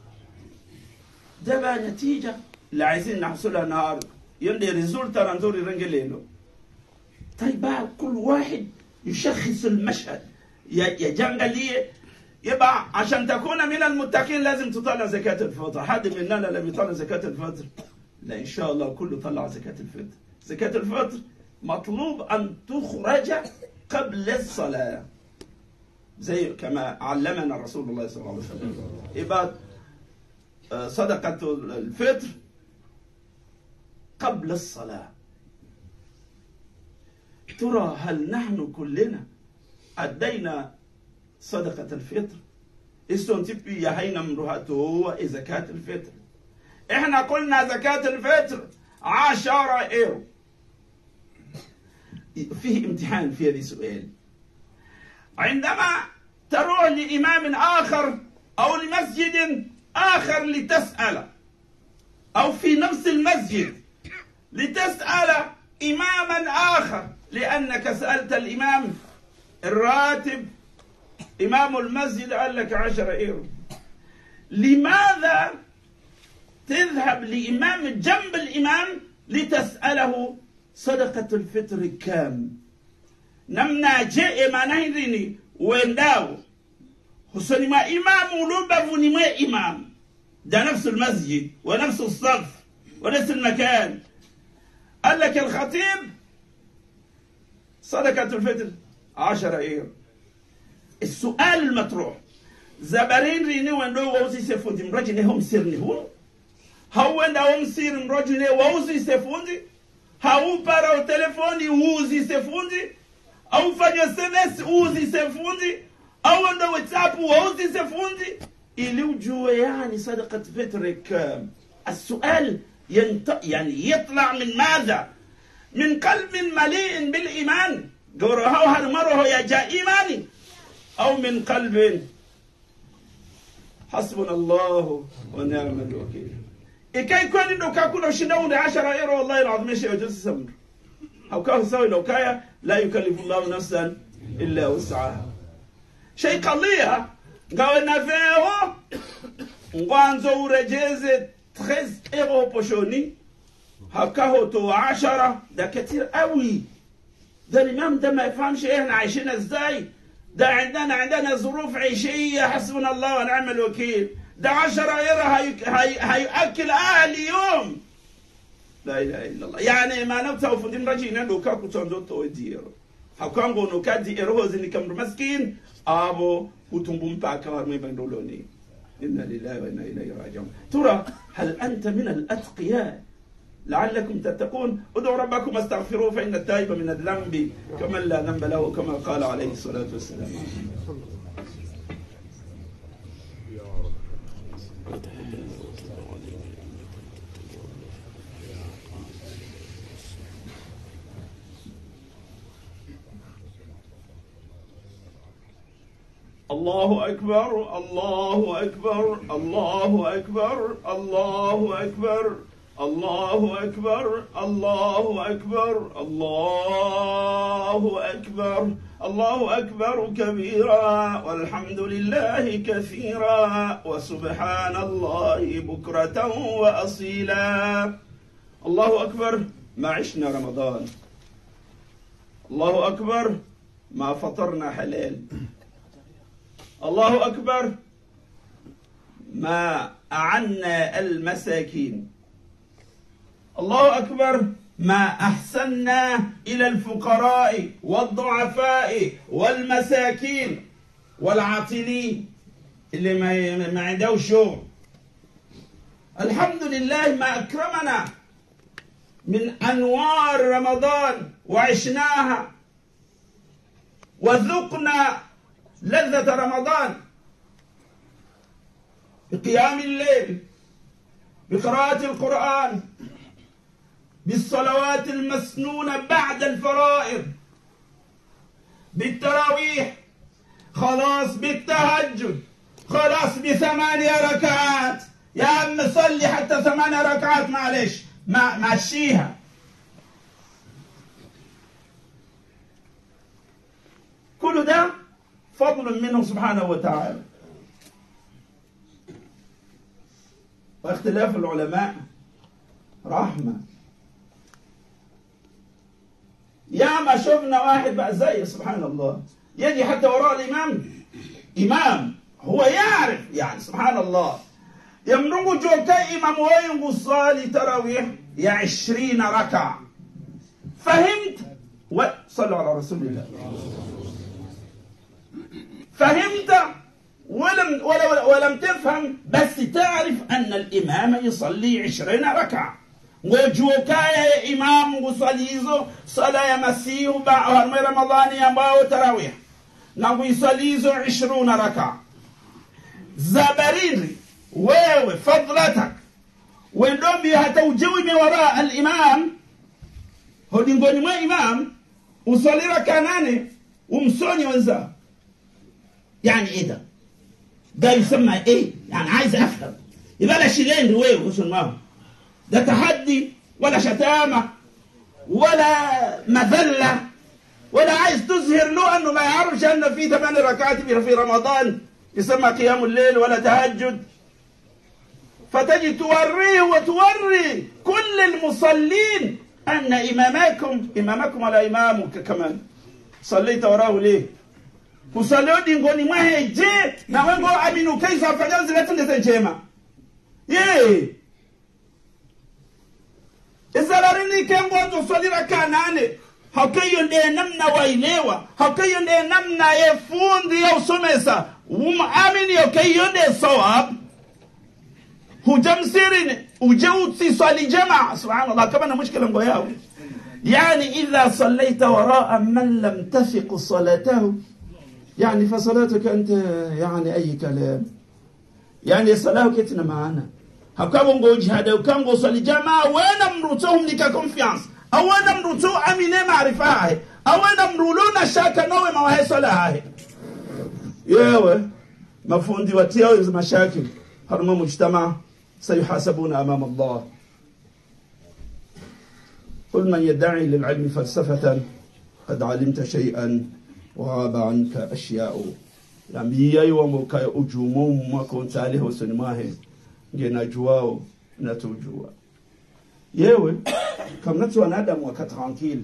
ده بقى نتيجة اللي عايزين نحصلها نهار يلي ريزولتا ننظر رنجلينو. طيب بقى كل واحد يشخص المشهد يجنجليه. يبقى عشان تكون من المتقين لازم تطلع زكاة الفطر. حد مننا لم يطلع زكاة الفطر؟ لا إن شاء الله كله طلع زكاة الفطر. زكاة الفطر مطلوب أن تخرج قبل الصلاة زي كما علمنا رسول الله صلى الله عليه وسلم. يبقى صدقة الفطر قبل الصلاة. ترى هل نحن كلنا أدينا صدقة الفطر؟ استنتبي يا هينا مروهاته هو زكاة الفطر. احنا قلنا زكاة الفطر 10 ايرو. فيه امتحان في هذا السؤال. عندما تروح لإمام آخر أو لمسجد آخر لتسأل، أو في نفس المسجد لتسأل إماما آخر لأنك سألت الإمام الراتب، إمام المسجد قال لك 10 ايرو، لماذا تذهب لإمام جنب الإمام لتسأله صدقة الفطر كام؟ نمنا جاء ما نهدني وينداو حسني ما إمام ولوبا ما إمام، ده نفس المسجد ونفس الصف ونفس المكان. قال لك الخطيب صدقة الفطر 10 ايرو. السؤال المطروح زبرين ريني وندو ووزي سيفوندي مراجني هم سيرني هو هم سير مراجني ووزي سيفوندي هاو بارا تليفوني ووزي سيفوندي أو فانيو SMS ووزي سيفوندي أو ندو واتساب ووزي سيفوندي إلي وجوه يعني صدقة فطرك. السؤال يعني يطلع من ماذا؟ من قلب مليء بالإيمان قوله هرمره يا جاء إيماني، أو من قلب حسبنا الله ونعم الوكيل. إكاي كون إنه كاكون شنون 10 ايرو والله العظيم شيء وجلس سمر أو كاه سوي لو كايا لا يكلف الله نفسا إلا وسعها. شيء قليها قالنا فيه وانزو رجزت 13 ايرو بوشوني هكاهو تو 10. ده كتير قوي. ده الإمام ده ما يفهمش إحنا عايشين إزاي. ده عندنا ظروف عيشية حسبنا الله ونعم الوكيل. ده 10 ايرو هيأكل أهل يوم. لا إله إلا الله. يعني ما نبتاو فدين رجينا لوكا كتوندو تو ديرو هكانغو نوكا دي ايرو زني كم مسكين أبو كتومبوم باكا ورمي بندولوني. إنا لله وإنا إليه راجعون. ترى هل أنت من الأتقياء لعلكم تتقون؟ ادعوا ربكم استغفروه فإن التائب من الذنب كمن لا ذنب له كما قال عليه الصلاة والسلام. الله أكبر الله أكبر الله أكبر الله أكبر الله أكبر الله أكبر الله أكبر الله أكبر كبيرا والحمد لله كثيرا وسبحان الله بكرة وأصيلا. الله أكبر ما عشنا رمضان، الله أكبر ما فطرنا حلال، الله أكبر ما أعنا المساكين، الله أكبر ما أحسننا إلى الفقراء والضعفاء والمساكين والعاطلين اللي ما عندهوش شغل. الحمد لله ما أكرمنا من أنوار رمضان وعشناها وذقنا لذة رمضان بقيام الليل، بقراءة القرآن، بالصلوات المسنونة بعد الفرائض، بالتراويح، خلاص بالتهجد، خلاص ب8 ركعات. يا عم صلي حتى 8 ركعات معلش ماشيها. كل ده فضل منه سبحانه وتعالى. واختلاف العلماء رحمة. يا ما شفنا واحد بقى زي سبحان الله يجي حتى وراء الإمام إمام هو يعرف يعني سبحان الله يمرق جوكا إمام وينقو صالي تراويح يا 20 ركعة. فهمت؟ وصلوا على رسول الله. فهمت ولم تفهم بس تعرف أن الإمام يصلي 20 ركعة. وجوكا يا إمام وصليزو صلاة مسيح بعد رمضان يباو تراويح نقول يصليزو 20 ركعة. زبريري wewe fadlatak wendombi hataujiwi min wara al-imam hodingoni mwa imam usali raka 8 umsonye wenza yani ايه ده يسمى ايه يعني عايز افهم يبقى شيلين wewe usماه ده تحدي ولا شتامه ولا مذله ولا عايز تظهر له انه ما يعرفش ان في 8 ركعات في رمضان يسمى قيام الليل ولا تهجد. فتجي توريه وتوري كل المصلين أن إمامكم على إمامك كمان صليت وراه ليه kusaliwa dingoni mwahe je na wengo aminu kaisa afanya ziletunde sejema ye izalarini kengo to salira kanane hakayo ndiye namna wailewa hakayo ndiye namna yefundi ya usomesa amini hakayo ndiye sawab hujamsirini ujeuti swali jamaa subhanallah kama na mushkila ngo yao yani idha sallaita wara'a man lam tafiq salatahu يعني فصلاتك أنت يعني أي كلام يعني صلاة كتنا معنا هكذا نقول هذا وكان قصة الجماعة وين مرتهم لك كونفيانس أو وين مرتو أمينة معرفة أو وين مرولون شاكا نوع ما هي صلاة ياوه مفهوم دي وتياوز مشاكل هرم مجتمع سيحاسبون أمام الله. كل من يدعي للعلم فلسفة قد علمت شيئا وغاب عنك أشياء لمية وموكا أجومهم وكنت عليه وسنماه جينا جواو نتو جوا يوه كم نتو نادم وكترانكيل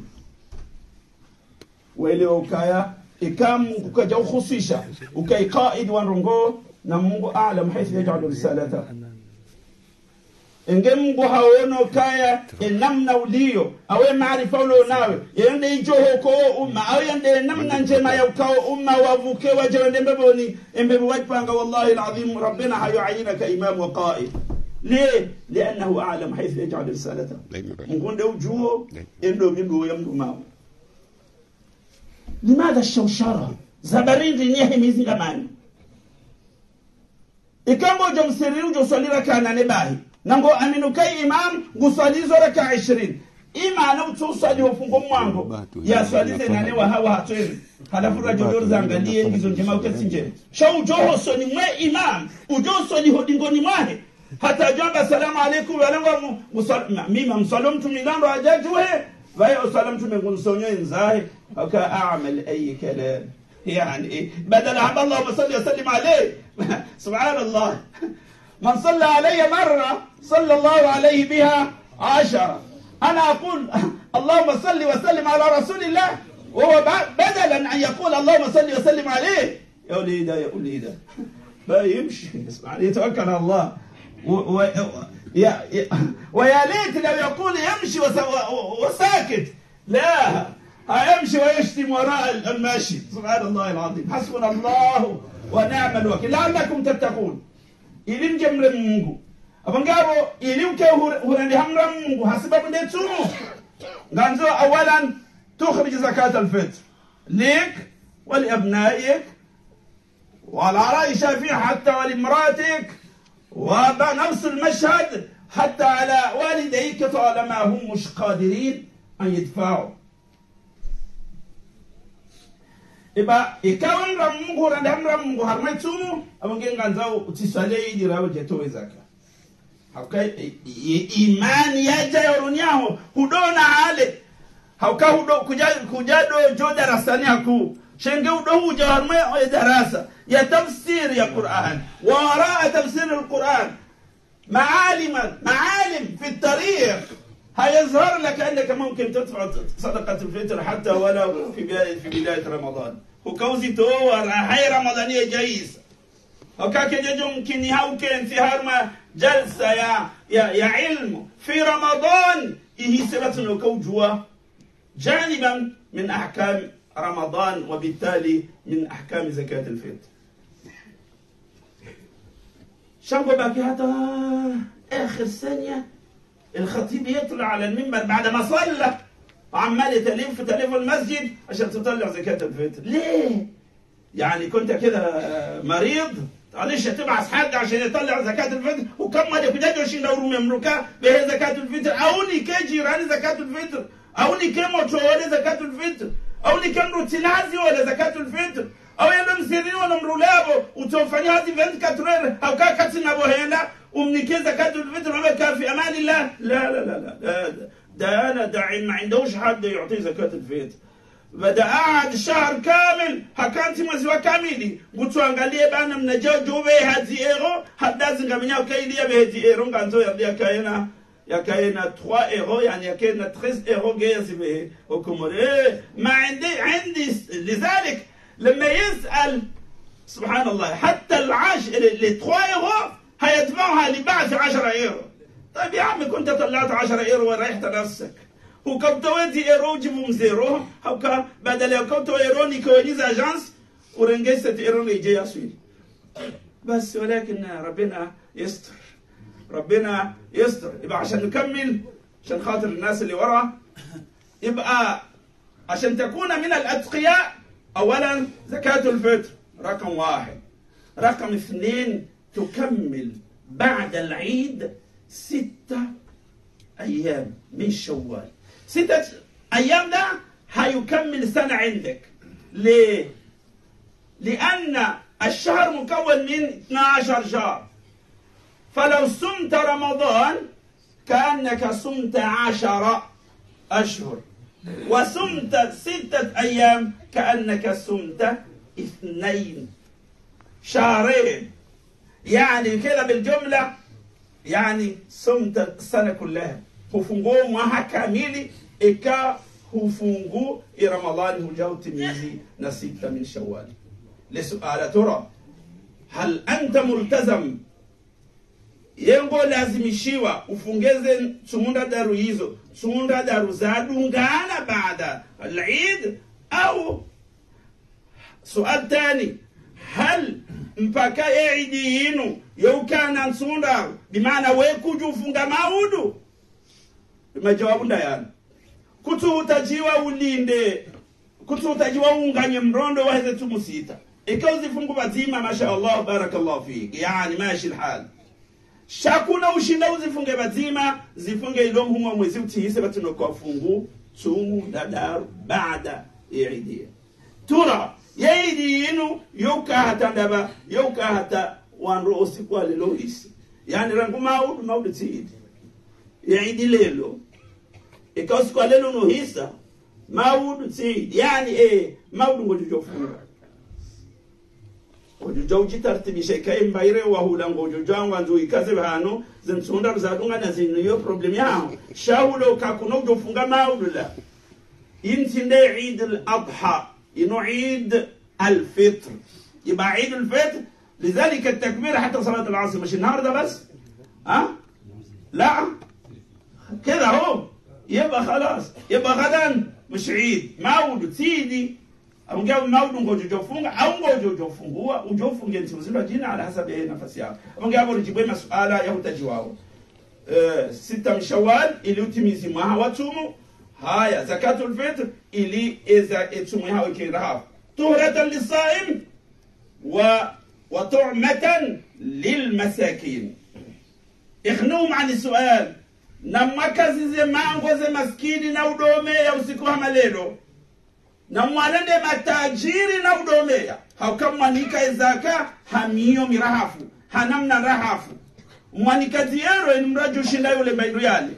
وإلي وكايا إكام وكجو خصيشة وكاي قائد ونرنغو نمو أعلم حيث يجعل رسالته ingem haono kaya namna ulio awe maarifa ulo nawe yende ijoho ko umma awe yende namna njema ya ukao umma wavuke waje mbeboni mbebe wajpanga wallahi alazim rabbina hayu'inaka imam wa qa'id ليه لانه اعلم حيث يجعل رسالته نقول ده وجوه عنده منه يمدو لماذا الشوشره زبرين دنيه ميزي كمان ikambo jomsiriru josalira kana nebahi nango aminu kai imam gusalizo raka 20 ima na utuswali ufungo mwango ya swali zenane wa hawa hatweni halafu rajulur zangalie ngizo njema ukesinje sha ujoho soni mwe imam ujoho soni hodingoni mwahe hata jamba salamu alaikum walango mima msalo mtu milando ajajuhe vaya usalam mtu mengunsonyo inzahe haka a'mal ay kalam يعني بدل عبد الله صلى وسلم عليه سبحان الله من صلى علي مرة صلى الله عليه بها 10 أنا أقول اللهم صل وسلم على رسول الله وهو بدلا أن يقول اللهم صل وسلم عليه يقول لي ده يمشي يتوكل على الله ويا ليت لو يقول يمشي وساكت لا هيمشي ويشتم وراء الماشي سبحان الله العظيم حسبنا الله ونعم الوكيل لعلكم تتقون إلين جمر منغو أبنغابو إلين كهوراني همرا منغو حسبا من ديتسونو غانزو أولا تخرج زكاة الفطر ليك ولأبنائك وعلى رأي شافعي حتى ولامرأتك ونفس المشهد حتى على والديك طالما هم مش قادرين أن يدفعوا iba ikawa Mungu randa Mungu harmaitumu abangenga nzao utisale idirawo jetowe zaka hauka imani yaja yorunyaho hudona hale hauka hudo kujado jo darasani haku shenge hudo huja harma darasa ya tafsir ya Qur'an wara tafsir al-Qur'an معالم في التاريخ هيظهر لك أنك ممكن تدفع صدقة الفطر حتى ولو في بداية رمضان وكوزي تور هاي رمضانية جايز وكاكي ممكن يهوكين في هرما جلسة يا علم في رمضان إيه سبت وكوجوا جانبا من أحكام رمضان وبالتالي من أحكام زكاة الفطر شنقوا باكي هذا آخر ثانية الخطيب يطلع على المنبر بعد ما صلى وعمال تلف المسجد عشان تطلع زكاة الفطر. ليه؟ يعني كنت كده مريض معلش تبعث حد عشان يطلع زكاة الفطر وكم ما يكون 20 دور مملوكة به زكاة الفطر أوني كجيراني زكاة الفطر أوني كموتشوالي زكاة الفطر أوني كمروتينازي ولا زكاة الفطر أو يلم سيرين ولا مرولابو وتوفاني هذه 24 أو كاكاتنا بوهينا ومنكي زكاة الفطر وما كان في أمان الله لا ده أنا ما عندوش حد يعطي زكاة الفطر بدأ قعد شهر كامل هكانتي مزوى كاملي قلت أنقليه بأنا من جوبي هذه إيرو هدازن كمينيا وكايليا بهذه إيرو كانتو يرديا كاينا يا كاينا 3 إيرو يعني يا كاينا 13 إيرو جايز به وكمل ما عندي لذلك لما يسأل سبحان الله حتى اللي 3 إيرو هيدفعها لبعث 10 إيرو. طيب يا عمي كنت طلعت 10 إيرو وريحت نفسك وكم تويتي إيرو جيبهم زيرو هوكا بدل يوكم تو إيرو نيكوينيز أجانس ورنجي 6 إيرو يجي يسوي بس ولكن ربنا يستر يبقى عشان نكمل عشان خاطر الناس اللي ورا يبقى عشان تكون من الأتقياء أولا زكاة الفطر رقم 1 رقم 2 تكمل بعد العيد 6 أيام من شوال 6 أيام ده هيكمل سنة عندك. ليه؟ لأن الشهر مكون من 12 شهر فلو صمت رمضان كأنك صمت 10 أشهر وصمت 6 أيام كأنك صمت 2 شهرين يعني كده بالجملة يعني صمت السنة كلها hufunguo mwaha kamili ika hufungu Ramadhani hujao timizi na 6 min Shawwal. لسؤال ترى هل أنت ملتزم yengo lazimishiwa ufungeze sumunda daru hizo sumunda daru zadungana baada al-Eid au سؤال ثاني هل mpaka Eid yinu yokana nsunda bimaana wekuju funga maudu majawabu ndayana kutu utajiwa ulinde kutu utajiwa unganye mrondo waheze tumusita ikawa zifungu bazima masha Allah barakallahu fiki yani mashi الحال shakuna ushinda uzifunge bazima zifunge ilongu mwa mwezi utihise batino kwa fungu tsumu dadaru baada iidia tura yaidi inu yoka hata ndaba yoka hata wanro osikwa lelo hisi yani rangu maudu tiidi yaidi lelo ikaosikwa lelo no hisa maudu tiidi yani maudu ngojujofunga ojujo ujitartibisha ikaimba ire wahula ngojujo wangu ikaze hano zintsunda ruzadunga na ziniyo problem yao shahulo kakuno ujofunga maudu la intinde Eid al-Adha إنه عيد الفطر يبقى عيد الفطر لذلك التكبير حتى صلاة العصر مش النهارده بس لا كده اهو يبقى خلاص يبقى غدا مش عيد مولد سيدي au ngao maudu ngojofunga au ngojofungua ujofunge ntiuzima jina ala hasabu ya nafasi yao au ngao rijibwe masuala ya utaji wao sita Shawwal ili utimizi mwa watumu haya zakatul fitr ili iza etumu hao kiraha tuhratan lisaim wa tu'matan lilmasakin ikhnu ma'ani sual na makazi ze mango ze maskini na udomea usiku wa malelo na mwalende matajiri na udomea haukamwanika zaka hamiyo mirahafu hanamna rahafu mwanikazi yero ni mraju shinda yule mbaidu yale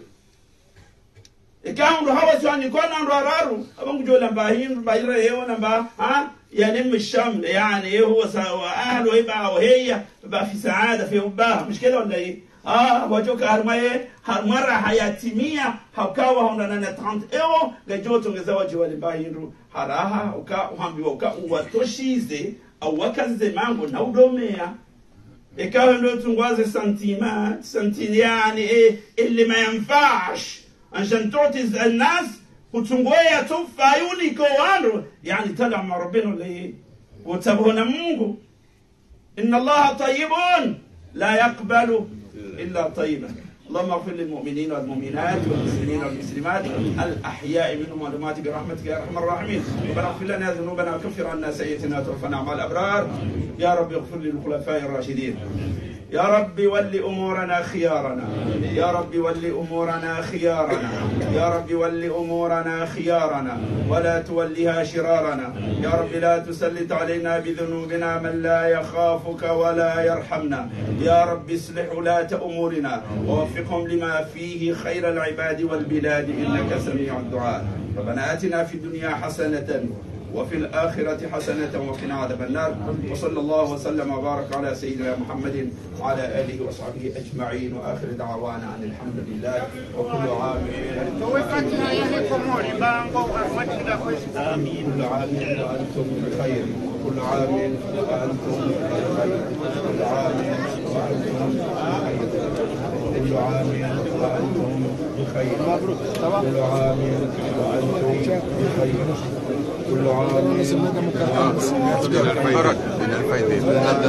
ikaundu hawa swani kona ndo araru abangu jola bahin bayira yeo namba يعني مشام يعني هو اهله يبقى وهي بقى في سعاده في وباه مش كده ولا ايه wajoka harmara hayatimia haukawa honana 30 euro gajoto ngezawaji wale bahindu haraha uhambiwa uwatoshize au wakaze mango na udomea ikawa ndio tungwaze santini yani اللي ما ينفعش عشان تعطي الناس kutungoea tu fayuni kwa wando yani tala ma rabbina li utabona Mungu inna Allah tayyibun la yaqbalu إلا طيبا اللهم اغفر للمؤمنين والمؤمنات والمسلمين والمسلمات الأحياء منهم والأموات برحمتك يا أرحم الراحمين ربنا اغفر لنا ذنوبنا وكفر عنا سيئاتنا وتوفنا مع الأبرار يا رب اغفر للخلفاء الراشدين يا رب ول أمورنا خيارنا يا رب ول أمورنا خيارنا يا رب ول أمورنا خيارنا ولا تولها شرارنا يا رب لا تسلط علينا بذنوبنا من لا يخافك ولا يرحمنا يا رب اصلح ولاة أمورنا ووفقهم لما فيه خير العباد والبلاد إنك سميع الدعاء ربنا آتنا في الدنيا حسنة وفي الآخرة حسنة وقنا عذاب النار وصلى الله وسلم وبارك على سيدنا محمد وعلى آله وصحبه أجمعين وآخر دعوانا أن الحمد لله وكل عام آمين كل عام وأنتم بخير كل عام وأنتم بخير كل عام وأنتم بخير كل عام وأنتم بخير كل عام وأنتم بخير كل عام من الفرق من الفايدين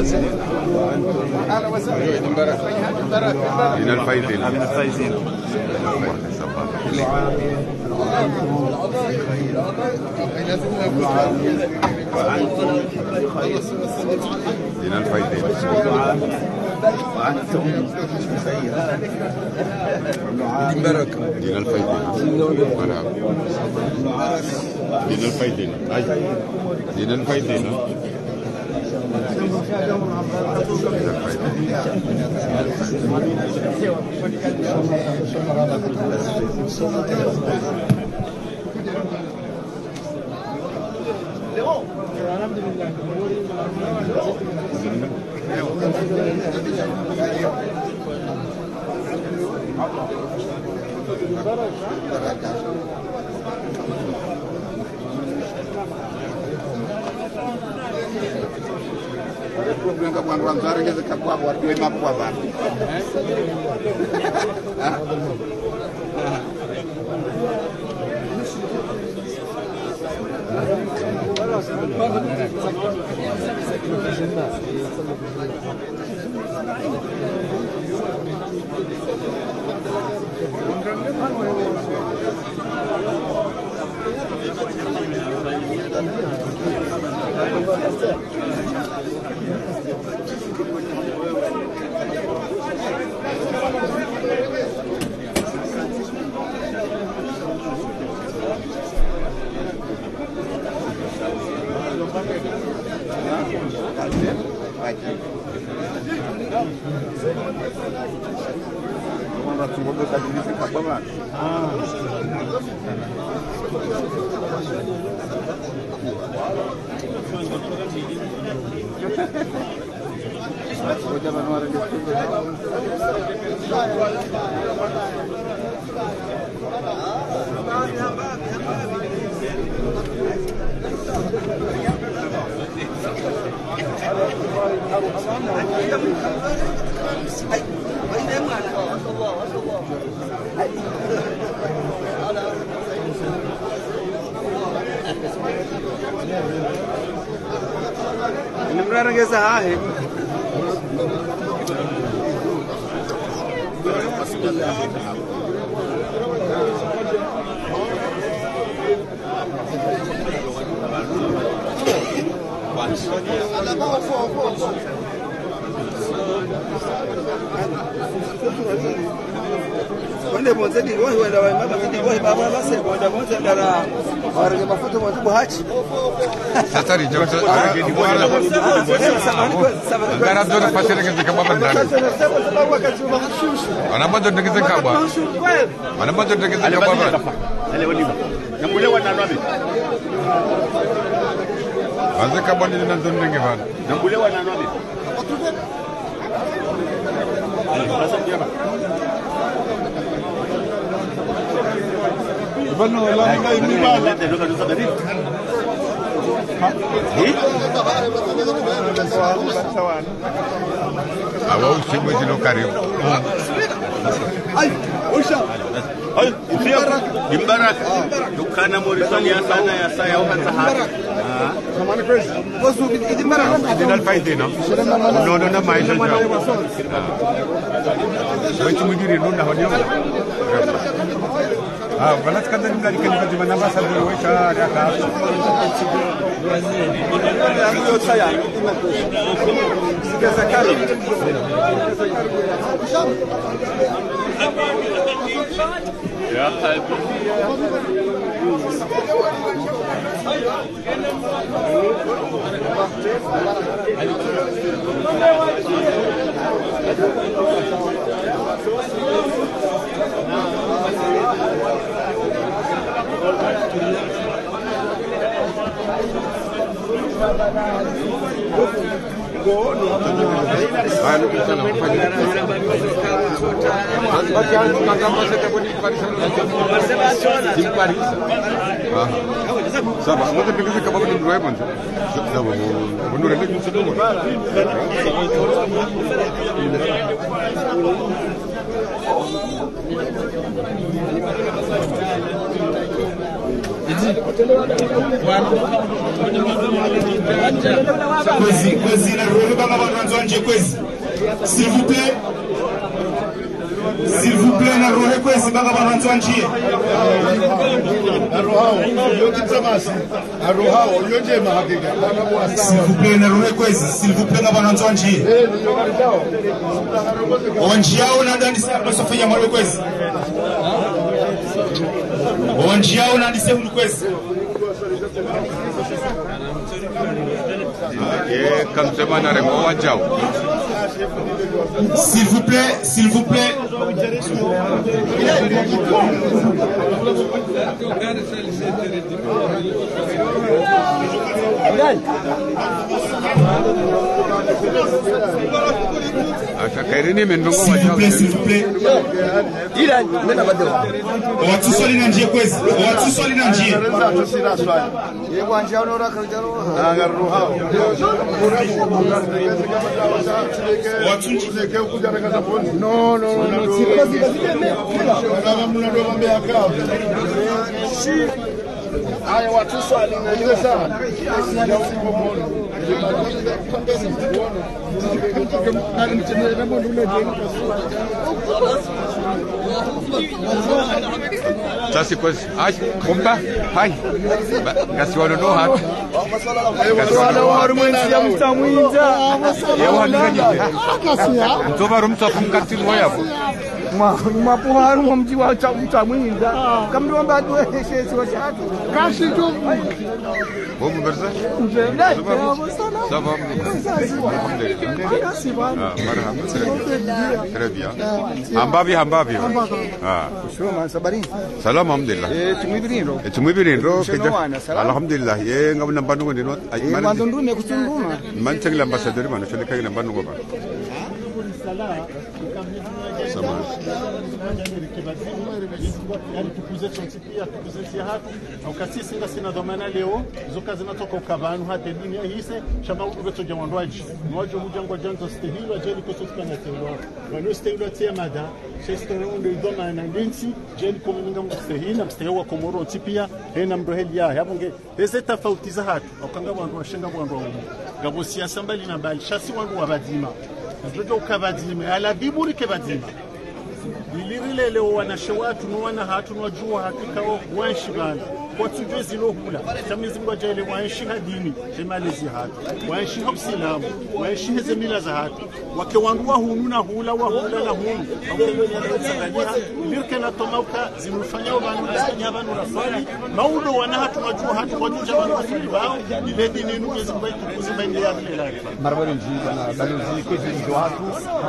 من الفايدين من الفايزين كل عام وأنتم بخير كل عام وأنتم بخير من الفايدين كل عام وأنتم بخير كل عام بركة من الفايدين من الفايدين من الفايدين Problema com a Guanzara que fica com a guarda e uma pousada. Wanda bonze di rohi wanda wai maka di rohi baba ba sai wanda bonze dara warge mafuta bonze buhachi Satari jauh di bawah. Negara tu nak pasir dengan kita bapa dan. Mana pun tu dengan kita bapa. Mana pun tu dengan kita bapa. Yang boleh warna nabi. Azak kapan ini nanti dengan kita. Yang boleh warna nabi. Bueno, la ini bala. Awak usia masih lokari. ay usha ay imbarak dukana morisalia sana ya saya uhanza hapa samani kwezi wasu idimara Idinal faidina. No na maisha jao. Wetu mwingine nuna honyo. Balas kan tadi dari kan di mana pasal dulu cara kata. ndio saya sikaza kale ya halbi Sabar, mau terdengar ke bawah dulu ya, Bang. Sabar, mundur lagi sedikit. Kwezi na roho kama wanaanza nje kwezi. S'il vous plaît. S'il vous plaît na roho kwezi baba wanaanza nje. Arohao, yote tsamasi. Arohao, yote mahakika. S'il vous plaît na roho kwezi. S'il vous plaît na wanaanza nje. Onjiao na ndani sana Sofia mwa kwezi. Onjiao na ndani sana kwezi. Comme ça, on a remonté à S'il vous plaît, s'il vous plaît. S'il vous plaît, s'il vous plaît. Watu swali na njie kwezi. Watu swali na njie. No, haya watu swali na ile sana. Ça c'est quoi? Ai, compa, ai. Gassi wano no hat. Wala wa mwenzi ya mtamwinza. Yao halinganyike. Mtoba rumtsafu mkatili wayapo. Mapuharu wa mji wa mtamwinza. Kamdu mbadu shesi wa shatu. Kashi tu. Bomu berza? Salam. Très bien. Hambavi. Shoma sabarini. Salam alhamdulillah. Tumwibirindro alhamdulillah. Ye ngabuna mbanungo ndino. Mandundume kutunduma. Mancheng ambassadeur mano chole kai mbanungo ba. Yani tukuzetu pia tukuzetia hatu au kasisi nga sina dhamana leo zoka zinatoka ukavanu hata dini hise shamba ubeto jawandwaji mmoja mujangwa janzo stehilo jeli kosotika na telo wano stehilo tia mada shestero ndo idoma na ndinsi jeli komuninga mstehina mstehewa komoro tipia hena mroheli ya habonge eze tofauti za hatu okanga wandu washenga wandu ngabo siasa mbali na mbali shasi wandu wabadima ndoto ukabadima ala biburi kebadima Lilirile leo wanashe watu nuwana hatu nwajua hakika wanshi bana kwa tujwe zilo hula tamizi mwa jele wanshi hadini jemalezi hatu wanshi hapsilamu wanshi hezemila za hatu wake wanduwa hununa hula wa hula na hunu wakelo nyalewezagaliha lirke na tomauka zimufanya wabanu nasanya banu rafali maudo wana hatu nwajua hatu wajuja banu rafali bao ile dini nuwe zimbainde ya vile laifa Marwari njiba na baluzi kezi njo hatu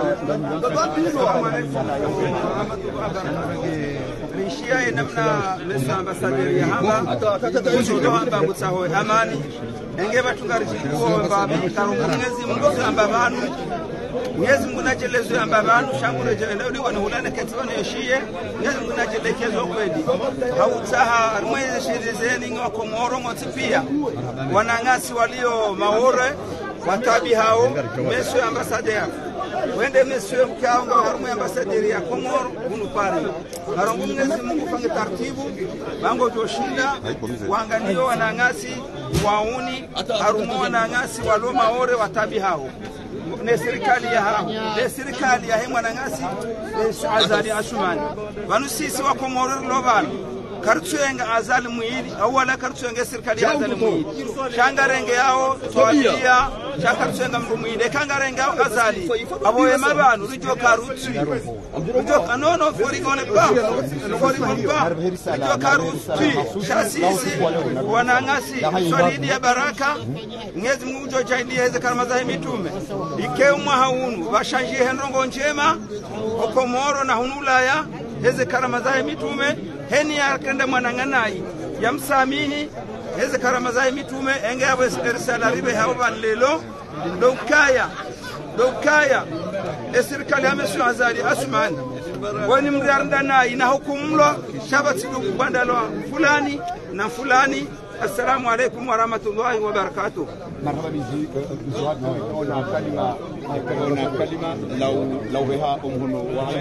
Rishia namna mesa ambasaderi ya hamba kujudo hamba mutaho amani enge batungariji kuo babi karungu Mwenyezi Mungu amba banu Mwenyezi Mungu najelezo amba banu shangure jenda uli wanahulana ketibano yeshie Mwenyezi Mungu najelekezo kweli hautaha mwezi shirizeni ngo Komoro ngotipia wanangasi walio maore watabi hao meso ambasaderi wende monsieur mkaonga harumu ambasaderi ya Komoro kunupari harumu Mwenyezi Mungu fange taratibu bango joshinda waanganio wanangasi wauni harumu wanangasi walo maore watabi hao ne serikali ya hao ne serikali ya hemwa wanangasi azali asumani wanu sisi wa Komoro lobano kartuenga azali muidi awala kartuenga serikali ya azali muidi shangarenge yao toabia shakartuenga mumuide kangarenge yao azali aboye mabanu rijo karutsi rijo kanono forigone ba rijo karutsi shasisi wanangasi solidi ya baraka Mwenyezi Mungu jojaidi heze karamaza mitume ikeumwa haunu bashanji hendongo njema Komoro na hunulaya heze karamaza mitume heni yakenda mwananganai yamsamihi heze karamaza mitume enge abo risala ribe haban lelo dokaya serikali ya Monsieur Azali Asmani wani mriarndana ina hukumlo shabati kubandalo fulani na fulani. Assalamu alaikum wa rahmatullahi wa barakatuh. Marhaba bizi zuhad na kalima لو بها أمهن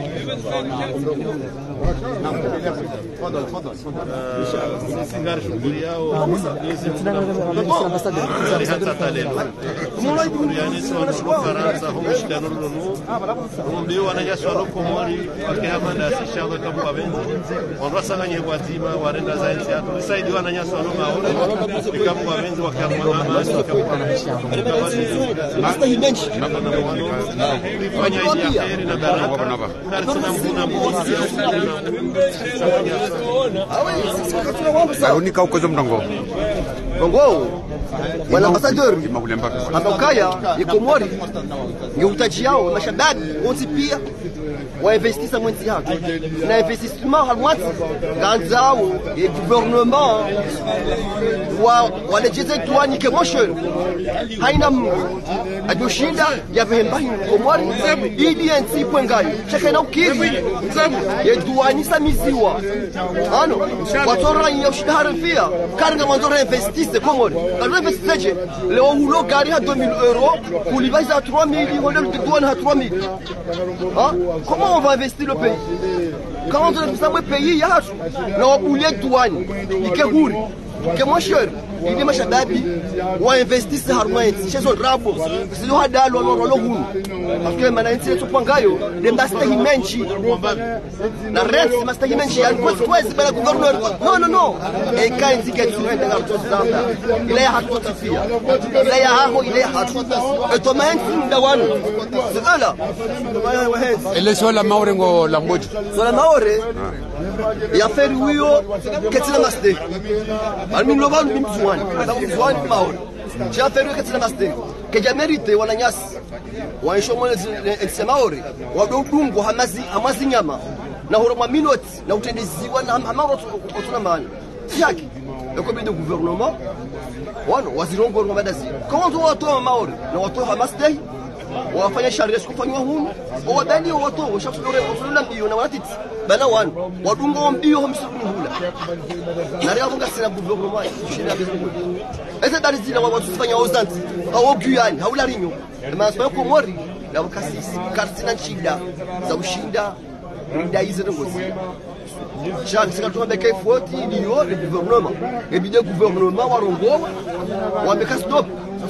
Arunika uko zomdongo. Bongo. Wala ambassadeur Ambokaya Komori ndio utaji yao mashabiki wote pia wainvestissa mwezi yake na investissement halwati ganzao et gouvernement wanajeze tuani kemosho haina adoshinda ya vembahi Komori IDNC pwengai chakena ukivi ya duani samiziwa ano watora yoshidara fia karanga mandora investisse Komori investisse le rouleau gari à 2000 euros pour les à 3000 on le douane à 3000 hein comment on va investir le pays quand on a ça pays ya là on boulet douane il est court que moins cher ili mashababi wainvestise harumwenzi chezo rabo sio hadalo lolo hunu afike maana nti tupwangayo de mastahi menchi na rents mastahi menchi alikosi bala governor no ekainzi ketsuende na tozamba ile hatutifia ile haho ile hatutifia etomahensi ndawanu sala ile swala maore ngo la moja swala maore ya feri huyo ketina maste almi global bimzwani bimzwani maore cha feri ketina maste ke jamerite wananyasi waishomwe maore wadodungu hamazi nyama na huruma minute na utendeziwa na amaro otuna maana yake ekobide gouvernement wano wazirongo ngo madazi konzo watu maore na watu hamaste wafanya sharia sikufanywa humu wadani watu washafulore wasulula mbio na wanatiti bana wan wadungo mbio homsukula na ria bunga sina gouvernement shina bezungu ese dari zina wasufanya ozanti au guyani haula rinyo maspa ko mori na wakasisi kartina shida za ushinda ndaize ngozi Jean c'est quand on met faute il y a le gouvernement et bien le gouvernement warongo wameka stop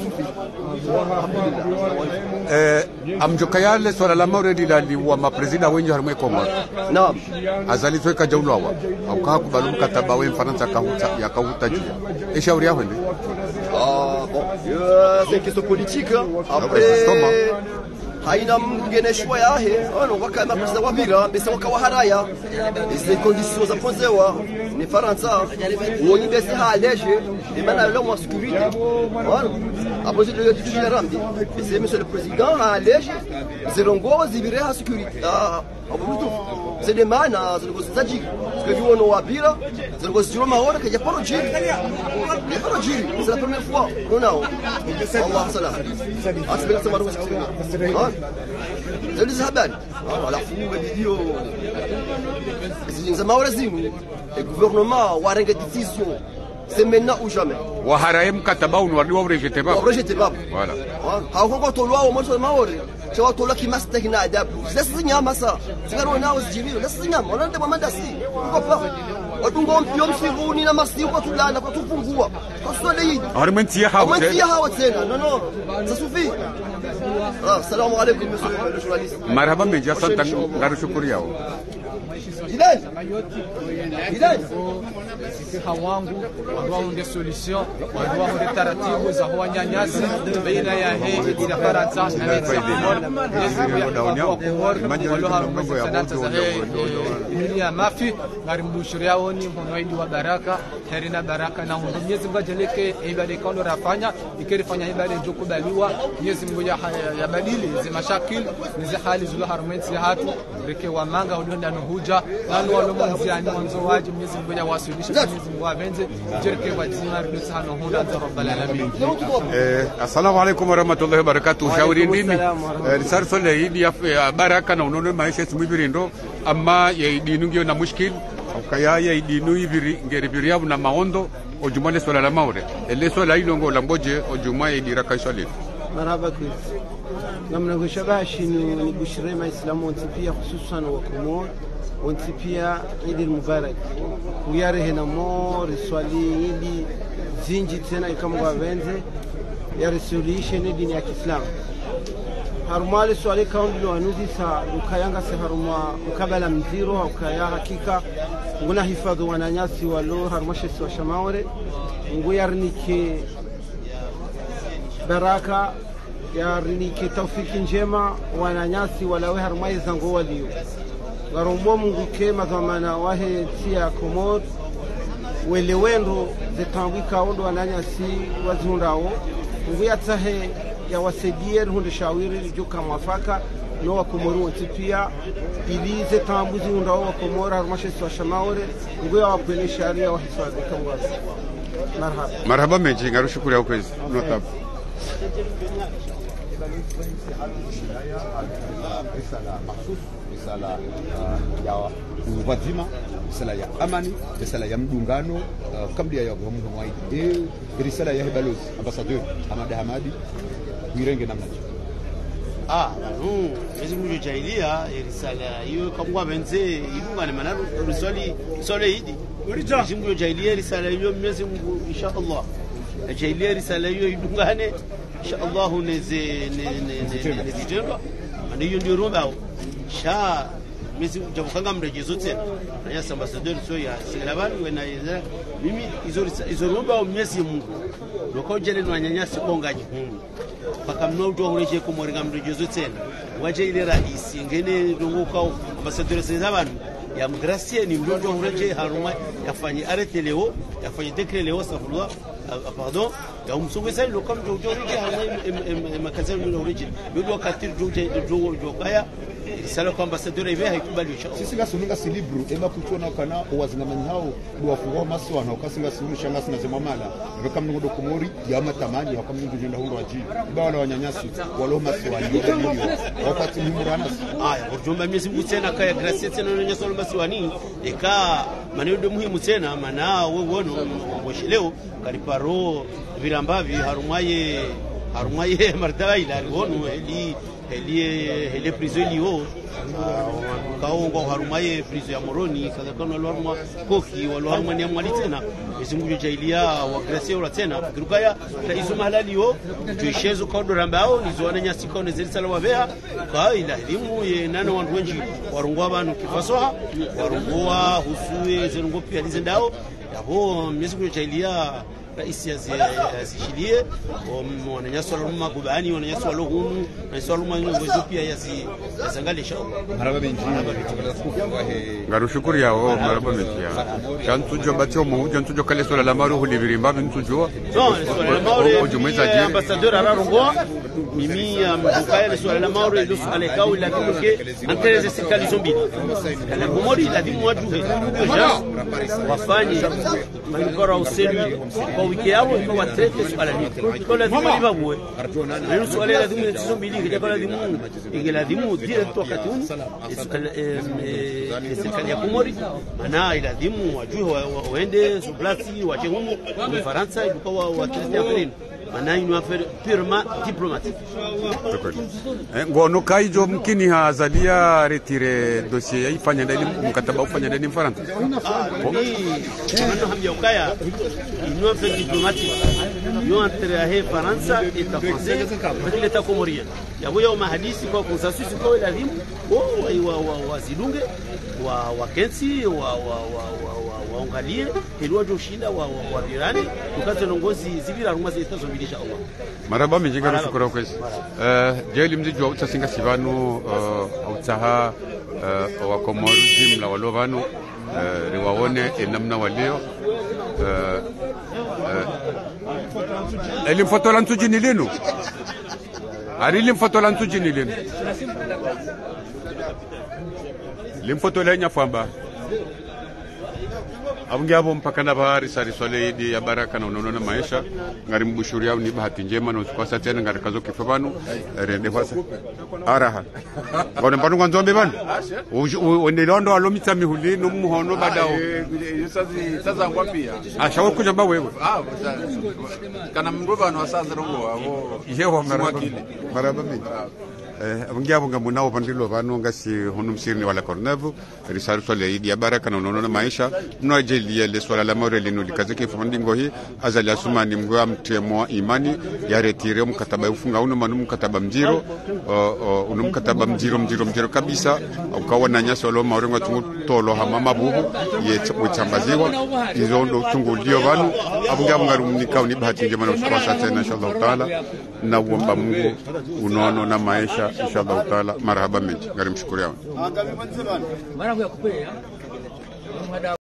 amjoka yale swala la maure dilali wa mapresida wengi harumwe Komoro naam azalizwe ka jaulo hawa au ka kubalu mkataba wa Faransa ya kahuta juu shauri yao ndio bon c'est une question politique après haina mgene shwa yahe ono wakama kuza wabira mbese wakawaharaya izi conditions za ponzewa ni Faransa woni bese haleje imana lo mo sécurité voilà après le titulaire rambi c'est monsieur le président haleje zirongo zibire ha sécurité c'est des mana zirongo zaji parce que viwo no wabira zirongo ziro maora que ya project c'est la première fois non Allah salam asbela samaru Eles habari ala fuga video zinza maura zimu le gouvernement warenga décision c'est maintenant ou jamais waharaye mkataba unwaliwa urejete baba voilà hawo tolwa wa mwanzo maore chawa tola kimasta hina adabu sasa nyama sa sigaro nao zijibiro sasa nyama wala ndema mandasi uko pa wadungo mpio msivuni na masi uko tulana kwa tufungua kwa swala hili harmentia hawo tena no ça suffit السلام عليكم monsieur le journaliste marhaba meja santa ngarushukuri yao hawangu waonde solution waonde taratibu za wanyanyasi baina ya hii ya Faransa na mafi ngarimbushria woni mwaidi wa baraka herina baraka na Mwenyezi Mungu ajeleke ibada ikondo rafanya ikirifanya ibada njokubaliwa Mwenyezi Mungu ya badili zimashakil nizi hali zulu harumenti hatu reke wa manga ulionda no huja nalo walomanziani mwanzo waji Mwenyezi Mungu ya wasilisha Mwenyezi Mungu abenze jereke wa jina ridsa hano huda rabbal alamin assalamu alaykum wa rahmatullahi wa barakatuh shauri ndini risarso leidi ya baraka na unono maisha simibirindo amma ya idinungio na mushkil ukaya ya idinu ibiri ngeribiria na maondo ojumale swala la maure ele swala ilongo la mboje ojuma idira kaishale marhaba kweli namna kushabaha shinu ni bushire maislamu ontipia hususan wa Komoro ontipia Eid Mubarak uyare hena mo riswali ili zinji tena ikamwa benze ya resolution dini ya Kiislamu harumali swali kaundi wanuzi sa ukayanga se haruma mkabala mziro ukaya hakika nguna hifadhi wananyasi walo harumashi wa shamaure nguyarnike baraka yarnike tawfiki njema wananyasi walawe harumai zango walio garombo mungu kema zamana wahe tia Komoro welewendo zetambika ondo wananyasi wazundao nguyatahe ya wasaidie hunde shawiri juka mwafaka no wa Komoro ontipia ili zetambuzi undao wa Komoro harumashi wa shamaure nguya wa kweli sharia wa hifadhi kangwa marhaba meji ngarushukuri au kwezi notab risala ya wazima, risala ya amani, risala ya mdungano kabla ya kuamua waidi risala ya balozi ambassadeur Ahmad Hamadi wirenge namna Mwenyezi Mungu jailia risala hiyo kama benze ibungane manaro risali swala hidi Mwenyezi Mungu jailia risala hiyo Mwenyezi Mungu inshallah ajailia risala hiyo idungane inshallah neze tendo na hiyo ndio rombao sha mimi jamkanga mrejezo tena na yasa ambassadeur so ya silabani wena mimi hizo rombao Mwenyezi Mungu ndoko jele na nyanyasi kongaji paka mnouto ureje kumorega mrejezo tena waje ile rais ngene ndongo kwa ambassadeur silabani ya mgracie ni mdojo ureje haruma yafanye arrêter leo yafanye décret leo safullah pardon ya umsongeza ile kama mdojo ureje haruma makazi ni ureje ndio wakati ndio kaya sala kwa ambassadeur ive haikubali inshallah sisi gasunga silibru ema kuchona kana wazingamani hao duwafuwa maso na ukasinga suru shanga sina zemamala kama mngodo komori ya matamani kama mngodo jenda hundo waji ba wala wanyanyasi wala maso wali wakati murana aya urjomba Mwenyezi Mungu tena kaya gracia tena na nyasolo basi wani eka maneno muhimu tena maana wewe wono leo kaliparo virambavi harumaye martaba ila wono ele prisonnier kaongo harumaye prison ya Moroni kaza kana lorma koki walorma ni amwali tena isingujo jailia wa gracia ora tena kirukaya taizo mahalali yo tuishezo kodora mbao nizoana nyasi kone zilisala wavea ka ila elimu ye nana wantu wengi warungwa abantu kifasoha warungwa husue zerungo pia lizendao yabo myesingujo jailia raisi azishilie wananyaswa luma kubani wananyaswa lohunu wananyaswa luma ngozo pia yazangali shao maraba benji ngarushukuri yao maraba benji chantujo batio muhuja ntujo kale sola la maru hulivirimba bintujo no ujumeza je ambassadeur ararongo mimi mbukaya sola la maru ile sola kao ila kike antereze serikali zombi kana kumori la dimu wajuhe wafanye malikora usemi kwa wiki yao kwa watrete swala hili kwa lazima libabwe ndio swala lazima nitizo mbili kwa lazima ingelazimu direct wakati huu serikali ya Komori ana ilazimu wajue waende suplasi wache huko kwa Faransa ilikuwa watrete Afrika maana ni affaire purement diplomatique ngono kaijo mkini hazalia retire dossier yaifanya ndani mkataba ufanya ndani Faransa ni hamja ukaya ni affaire diplomatique yo entre Faransa et la France kwa l'état comorien yago mahadisi kwa consensus kwa lazima wazidunge wa kensi waangalie ilio joshinda wa virani tukaze longozi zivira ruma za Estados Unidos Allah maraba mijinga rushukura kwezi jeli mziju wa utasinga sivanu autaha wa Komoru jimla walovanu riwaone enamna walio elimfotola ntuji nilinu arili mfotola ntuji nilinu limfotola nyafamba abungi abo mpaka na bahari sari swale idi ya baraka na unaona maisha ngari mbushuri yao ni bahati njema na usikwasa tena ngari kazo kifabanu rende fasa araha ngone mpanu ngonzombe bana unelondo alomita mihuli no muhono badao sasa ngwapia ashawo kujamba wewe kana mngobano wasaza rongo abo yewa maraba mimi abungi abo ngamunao pandilo banu ngasi honum sirni wala kornevu risalu swale idi ya baraka na unaona maisha mnajelia le swala la moreli no likazeke fundingo hii azali asumani mgwa mtemo imani ya retire mkataba ufunga uno manu mkataba mjiro uno mkataba mjiro kabisa ukawa na nyasa lo marengo tungu tolo hamama bubu ye chambaziwa izondo tungu ndio banu abungi abo ngarumnika ni bahati njema na usikwasa tena inshallah taala na uomba Mungu unono na maisha inshallah taala marhaba miji ngarimshukuru yao